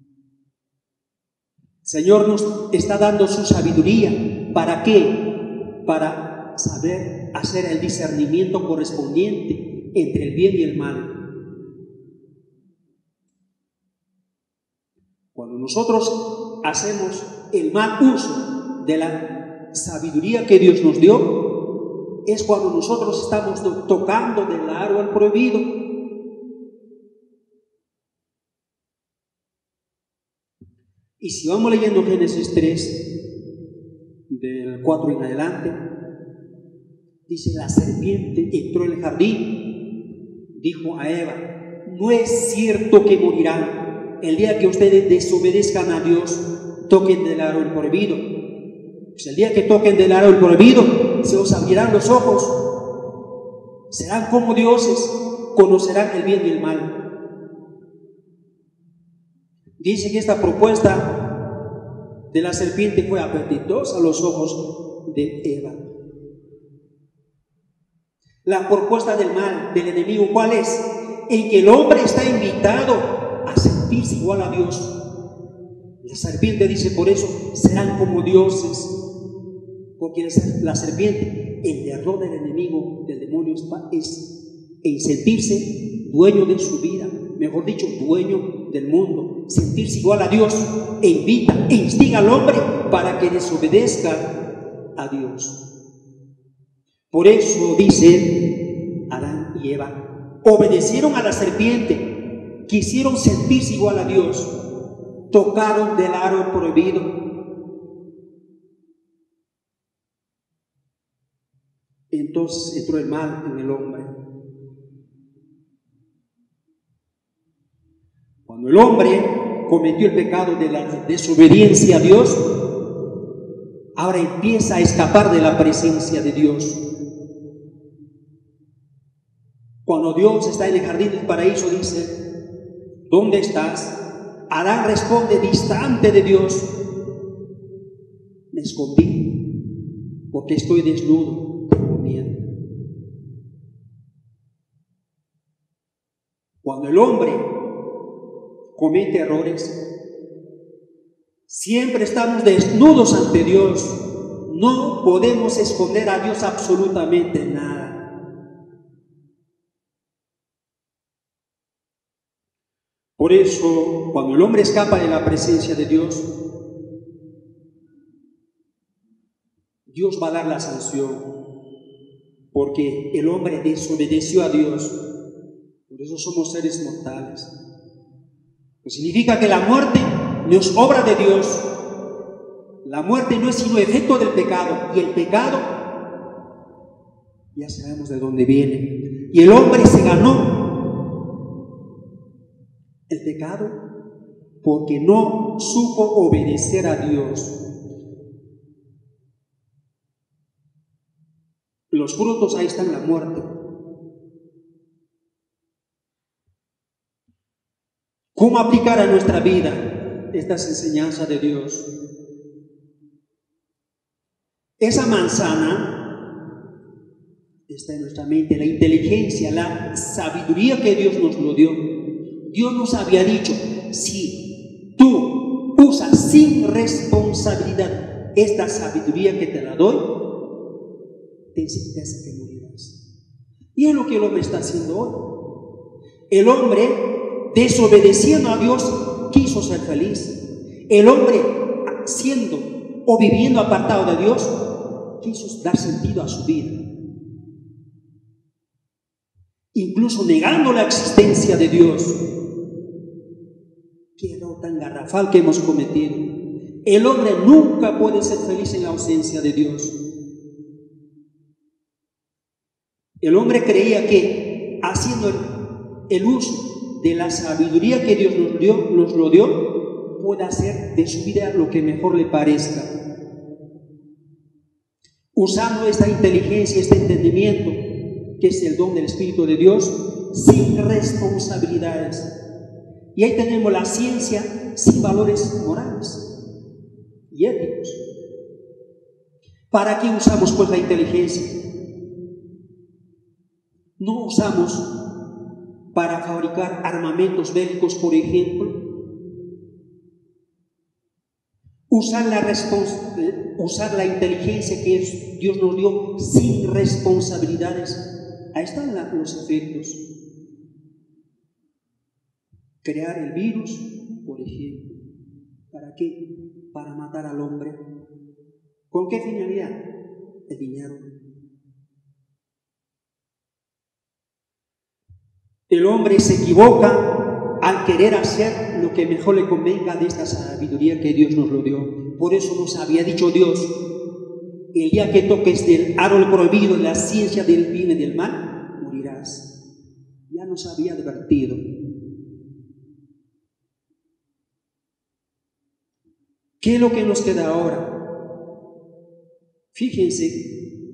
El Señor nos está dando su sabiduría. ¿Para qué? Para saber hacer el discernimiento correspondiente entre el bien y el mal. Cuando nosotros hacemos el mal uso de la sabiduría que Dios nos dio, es cuando nosotros estamos tocando del árbol prohibido. Y si vamos leyendo Génesis tres, del cuatro en adelante, dice: la serpiente entró en el jardín, dijo a Eva: no es cierto que morirán el día que ustedes desobedezcan a Dios, toquen del árbol prohibido. Pues el día que toquen del árbol prohibido, se os abrirán los ojos, serán como dioses, conocerán el bien y el mal. Dice que esta propuesta de la serpiente fue apetitosa a los ojos de Eva. La propuesta del mal, del enemigo, ¿cuál es? En que el hombre está invitado a sentirse igual a Dios. La serpiente dice, por eso serán como dioses. Porque la serpiente, el error del enemigo, del demonio, es en sentirse dueño de su vida, mejor dicho, dueño del mundo, sentirse igual a Dios, e invita, e instiga al hombre para que desobedezca a Dios. Por eso dice Adán y Eva, obedecieron a la serpiente, quisieron sentirse igual a Dios, tocaron del árbol prohibido. Entonces entró el mal en el hombre. Cuando el hombre cometió el pecado de la desobediencia a Dios, ahora empieza a escapar de la presencia de Dios. Cuando Dios está en el jardín del paraíso, dice, ¿dónde estás? Adán responde, distante de Dios. Me escondí porque estoy desnudo, tengo miedo. Cuando el hombre comete errores, siempre estamos desnudos ante Dios. No podemos esconder a Dios absolutamente nada. Por eso, cuando el hombre escapa de la presencia de Dios, Dios va a dar la sanción, porque el hombre desobedeció a Dios. Por eso somos seres mortales. Pues significa que la muerte no es obra de Dios. La muerte no es sino efecto del pecado. Y el pecado, ya sabemos de dónde viene. Y el hombre se ganó el pecado porque no supo obedecer a Dios. Los frutos, ahí están, la muerte. ¿Cómo aplicar a nuestra vida estas enseñanzas de Dios? Esa manzana está en nuestra mente, la inteligencia, la sabiduría que Dios nos lo dio. Dios nos había dicho, si tú usas sin responsabilidad esta sabiduría que te la doy, ten certeza que morirás. Y es lo que el hombre está haciendo hoy. El hombre, desobedeciendo a Dios, quiso ser feliz. El hombre, siendo o viviendo apartado de Dios, quiso dar sentido a su vida, incluso negando la existencia de Dios. Qué error tan garrafal que hemos cometido. El hombre nunca puede ser feliz en la ausencia de Dios. El hombre creía que haciendo el, el uso de la sabiduría que Dios nos dio, nos lo dio, puede hacer de su vida lo que mejor le parezca. Usando esta inteligencia, este entendimiento, que es el don del Espíritu de Dios, sin responsabilidades. Y ahí tenemos la ciencia sin valores morales y éticos. ¿Para qué usamos pues la inteligencia? No usamos para fabricar armamentos bélicos, por ejemplo. Usar la, usar la inteligencia que Dios nos dio sin responsabilidades. Ahí están los efectos. Crear el virus, por ejemplo. ¿Para qué? Para matar al hombre. ¿Con qué finalidad? El dinero. El hombre se equivoca al querer hacer lo que mejor le convenga de esta sabiduría que Dios nos lo dio. Por eso nos había dicho Dios, el día que toques del árbol prohibido de la ciencia del bien y del mal, morirás. Ya nos había advertido. ¿Qué es lo que nos queda ahora? Fíjense,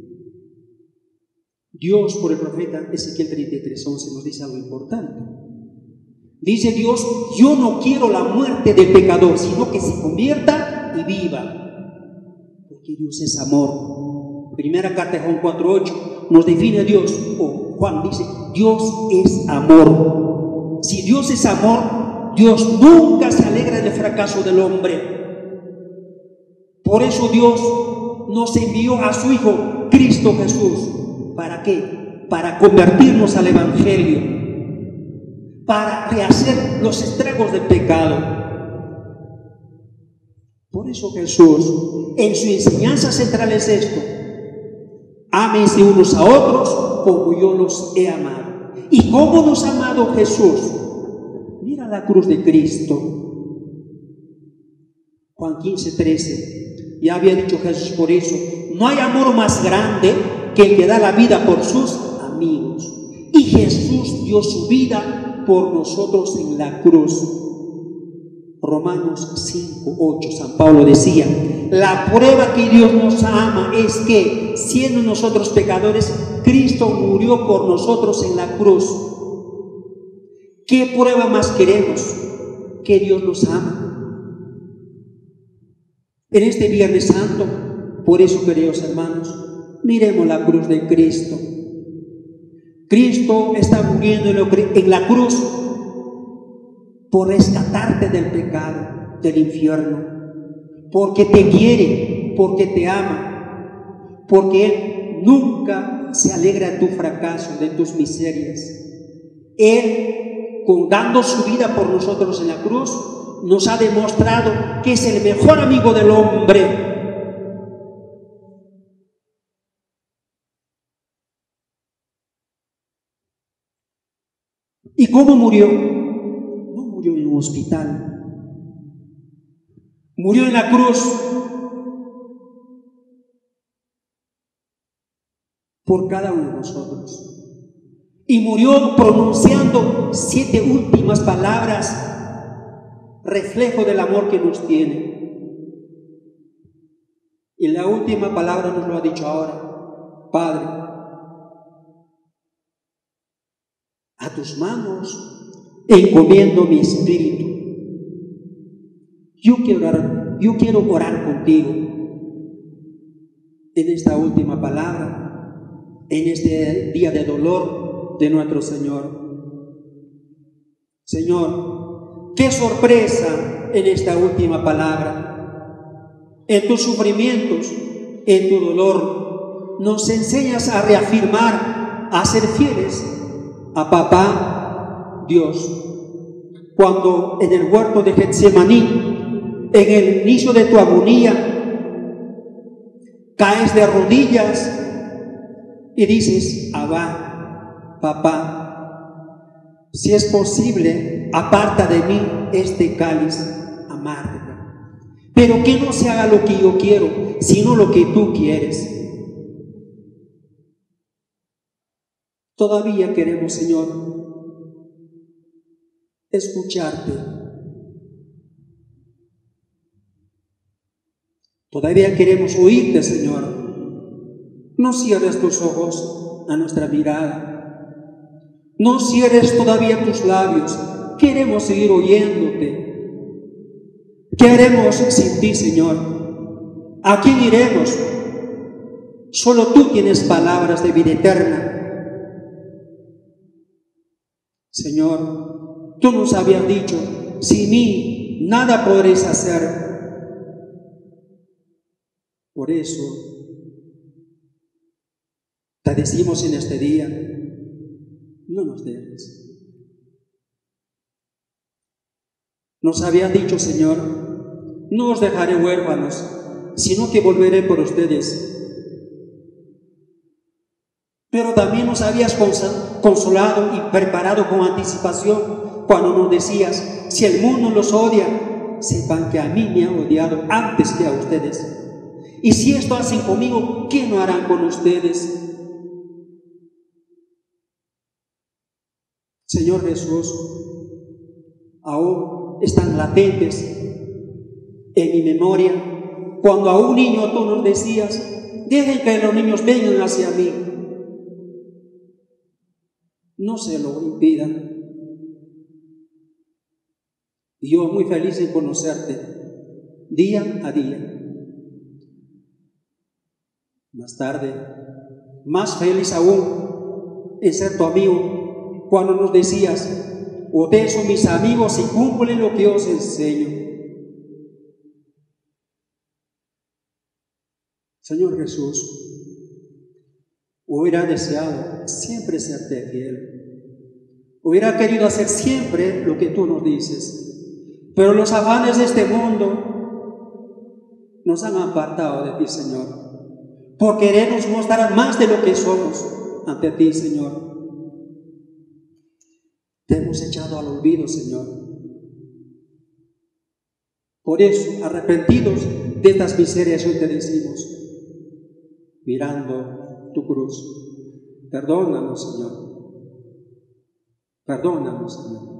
Dios por el profeta Ezequiel treinta y tres, once nos dice algo importante. Dice Dios, yo no quiero la muerte del pecador, sino que se convierta y viva. Porque Dios es amor. Primera carta de Juan cuatro ocho nos define a Dios, o Juan dice, Dios es amor. Si Dios es amor, Dios nunca se alegra del fracaso del hombre. Por eso Dios nos envió a su Hijo, Cristo Jesús. ¿Para qué? Para convertirnos al Evangelio, para rehacer los estragos del pecado. Por eso Jesús, en su enseñanza central es esto: ámense unos a otros como yo los he amado. ¿Y cómo nos ha amado Jesús? Mira la cruz de Cristo. Juan quince, trece. Ya había dicho Jesús por eso: no hay amor más grande que el que da la vida por sus amigos. Y Jesús dio su vida por nosotros en la cruz. Romanos cinco, ocho, San Pablo decía: la prueba que Dios nos ama es que, siendo nosotros pecadores, Cristo murió por nosotros en la cruz. ¿Qué prueba más queremos? Que Dios nos ama. En este Viernes Santo, por eso, queridos hermanos, miremos la cruz de Cristo. Cristo está muriendo en la cruz por rescatarte del pecado, del infierno, porque te quiere, porque te ama, porque Él nunca se alegra de tu fracaso, de tus miserias. Él, con dando su vida por nosotros en la cruz, nos ha demostrado que es el mejor amigo del hombre. ¿Y cómo murió? No murió en un hospital. Murió en la cruz por cada uno de nosotros. Y murió pronunciando siete últimas palabras, reflejo del amor que nos tiene. Y la última palabra nos lo ha dicho ahora: Padre, a tus manos encomiendo mi espíritu. Yo quiero orar, yo quiero orar contigo en esta última palabra, en este día de dolor de nuestro Señor. Señor, qué sorpresa en esta última palabra. En tus sufrimientos, en tu dolor, nos enseñas a reafirmar, a ser fieles a Papá Dios. Cuando en el huerto de Getsemaní, en el inicio de tu agonía, caes de rodillas y dices: Abba, Papá, si es posible, aparta de mí este cáliz amargo, pero que no se haga lo que yo quiero, sino lo que tú quieres. Todavía queremos, Señor, escucharte. Todavía queremos oírte, Señor. No cierres tus ojos a nuestra mirada. No cierres todavía tus labios. Queremos seguir oyéndote. ¿Qué haremos sin ti, Señor? ¿A quién iremos? Solo tú tienes palabras de vida eterna. Señor, tú nos habías dicho: sin mí nada podréis hacer. Por eso te decimos en este día: no nos dejes. Nos habías dicho, Señor: no os dejaré huérfanos, sino que volveré por ustedes. Pero también nos habías consolado y preparado con anticipación cuando nos decías: si el mundo los odia, sepan que a mí me han odiado antes que a ustedes. Y si esto hacen conmigo, ¿qué no harán con ustedes? Señor Jesús, aún están latentes en mi memoria cuando a un niño tú nos decías: dejen que los niños vengan hacia mí. No se lo impidan. Y yo muy feliz en conocerte día a día. Más tarde, más feliz aún en ser tu amigo, cuando nos decías: ustedes son mis amigos y cumplen lo que os enseño. Señor Jesús, hubiera deseado siempre serte fiel. Hubiera querido hacer siempre lo que tú nos dices. Pero los afanes de este mundo nos han apartado de ti, Señor, por querernos mostrar más de lo que somos ante ti, Señor. Te hemos echado al olvido, Señor. Por eso, arrepentidos de estas miserias, hoy te decimos, mirando tu cruz, perdónanos, Señor. Perdónanos, Señor.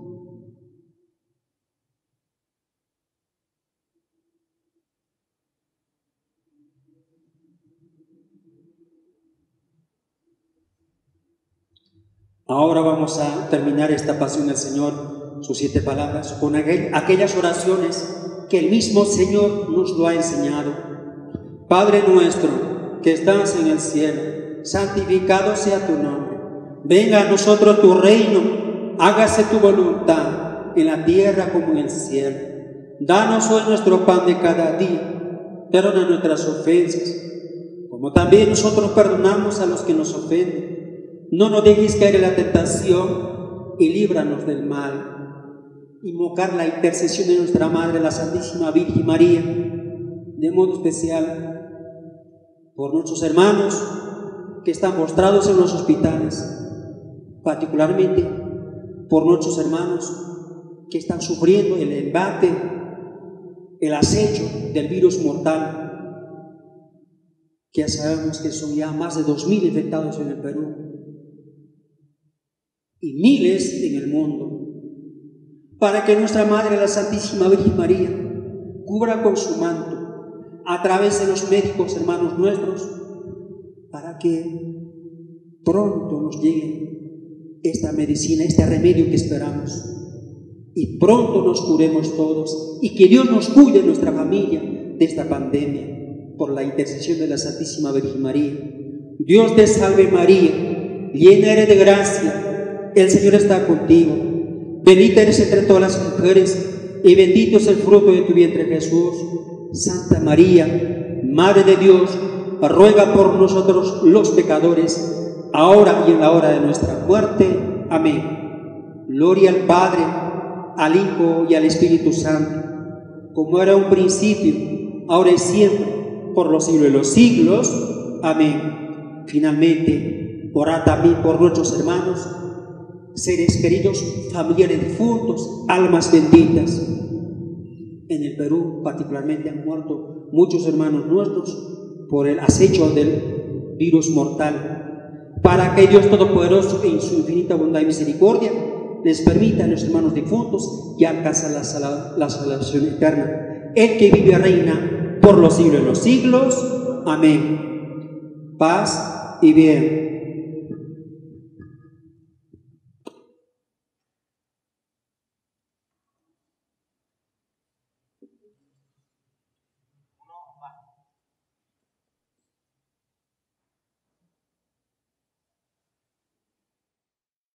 Ahora vamos a terminar esta pasión del Señor, sus siete palabras, con aquellas oraciones que el mismo Señor nos lo ha enseñado. Padre nuestro, que estás en el cielo, santificado sea tu nombre. Venga a nosotros tu reino, hágase tu voluntad, en la tierra como en el cielo. Danos hoy nuestro pan de cada día, perdona nuestras ofensas, como también nosotros perdonamos a los que nos ofenden. No nos dejes caer en la tentación y líbranos del mal. Invocar la intercesión de nuestra Madre, la Santísima Virgen María, de modo especial por nuestros hermanos que están postrados en los hospitales, particularmente por nuestros hermanos que están sufriendo el embate, el acecho del virus mortal, que ya sabemos que son ya más de dos mil infectados en el Perú y miles en el mundo, para que nuestra Madre, la Santísima Virgen María, cubra con su manto a través de los médicos hermanos nuestros, para que pronto nos llegue esta medicina, este remedio que esperamos, y pronto nos curemos todos, y que Dios nos cuide nuestra familia de esta pandemia, por la intercesión de la Santísima Virgen María. Dios te salve María, llena eres de gracia, el Señor está contigo. Bendita eres entre todas las mujeres, y bendito es el fruto de tu vientre Jesús. Santa María, Madre de Dios, ruega por nosotros los pecadores, ahora y en la hora de nuestra muerte. Amén. Gloria al Padre, al Hijo y al Espíritu Santo, como era un principio, ahora y siempre, por los siglos de los siglos. Amén. Finalmente, orad también por nuestros hermanos, seres queridos, familiares difuntos, almas benditas. En el Perú particularmente han muerto muchos hermanos nuestros por el acecho del virus mortal, para que Dios Todopoderoso en su infinita bondad y misericordia les permita a los hermanos difuntos que alcanzan la, sal la salvación eterna, el que vive y reina por los siglos de los siglos. Amén. Paz y bien.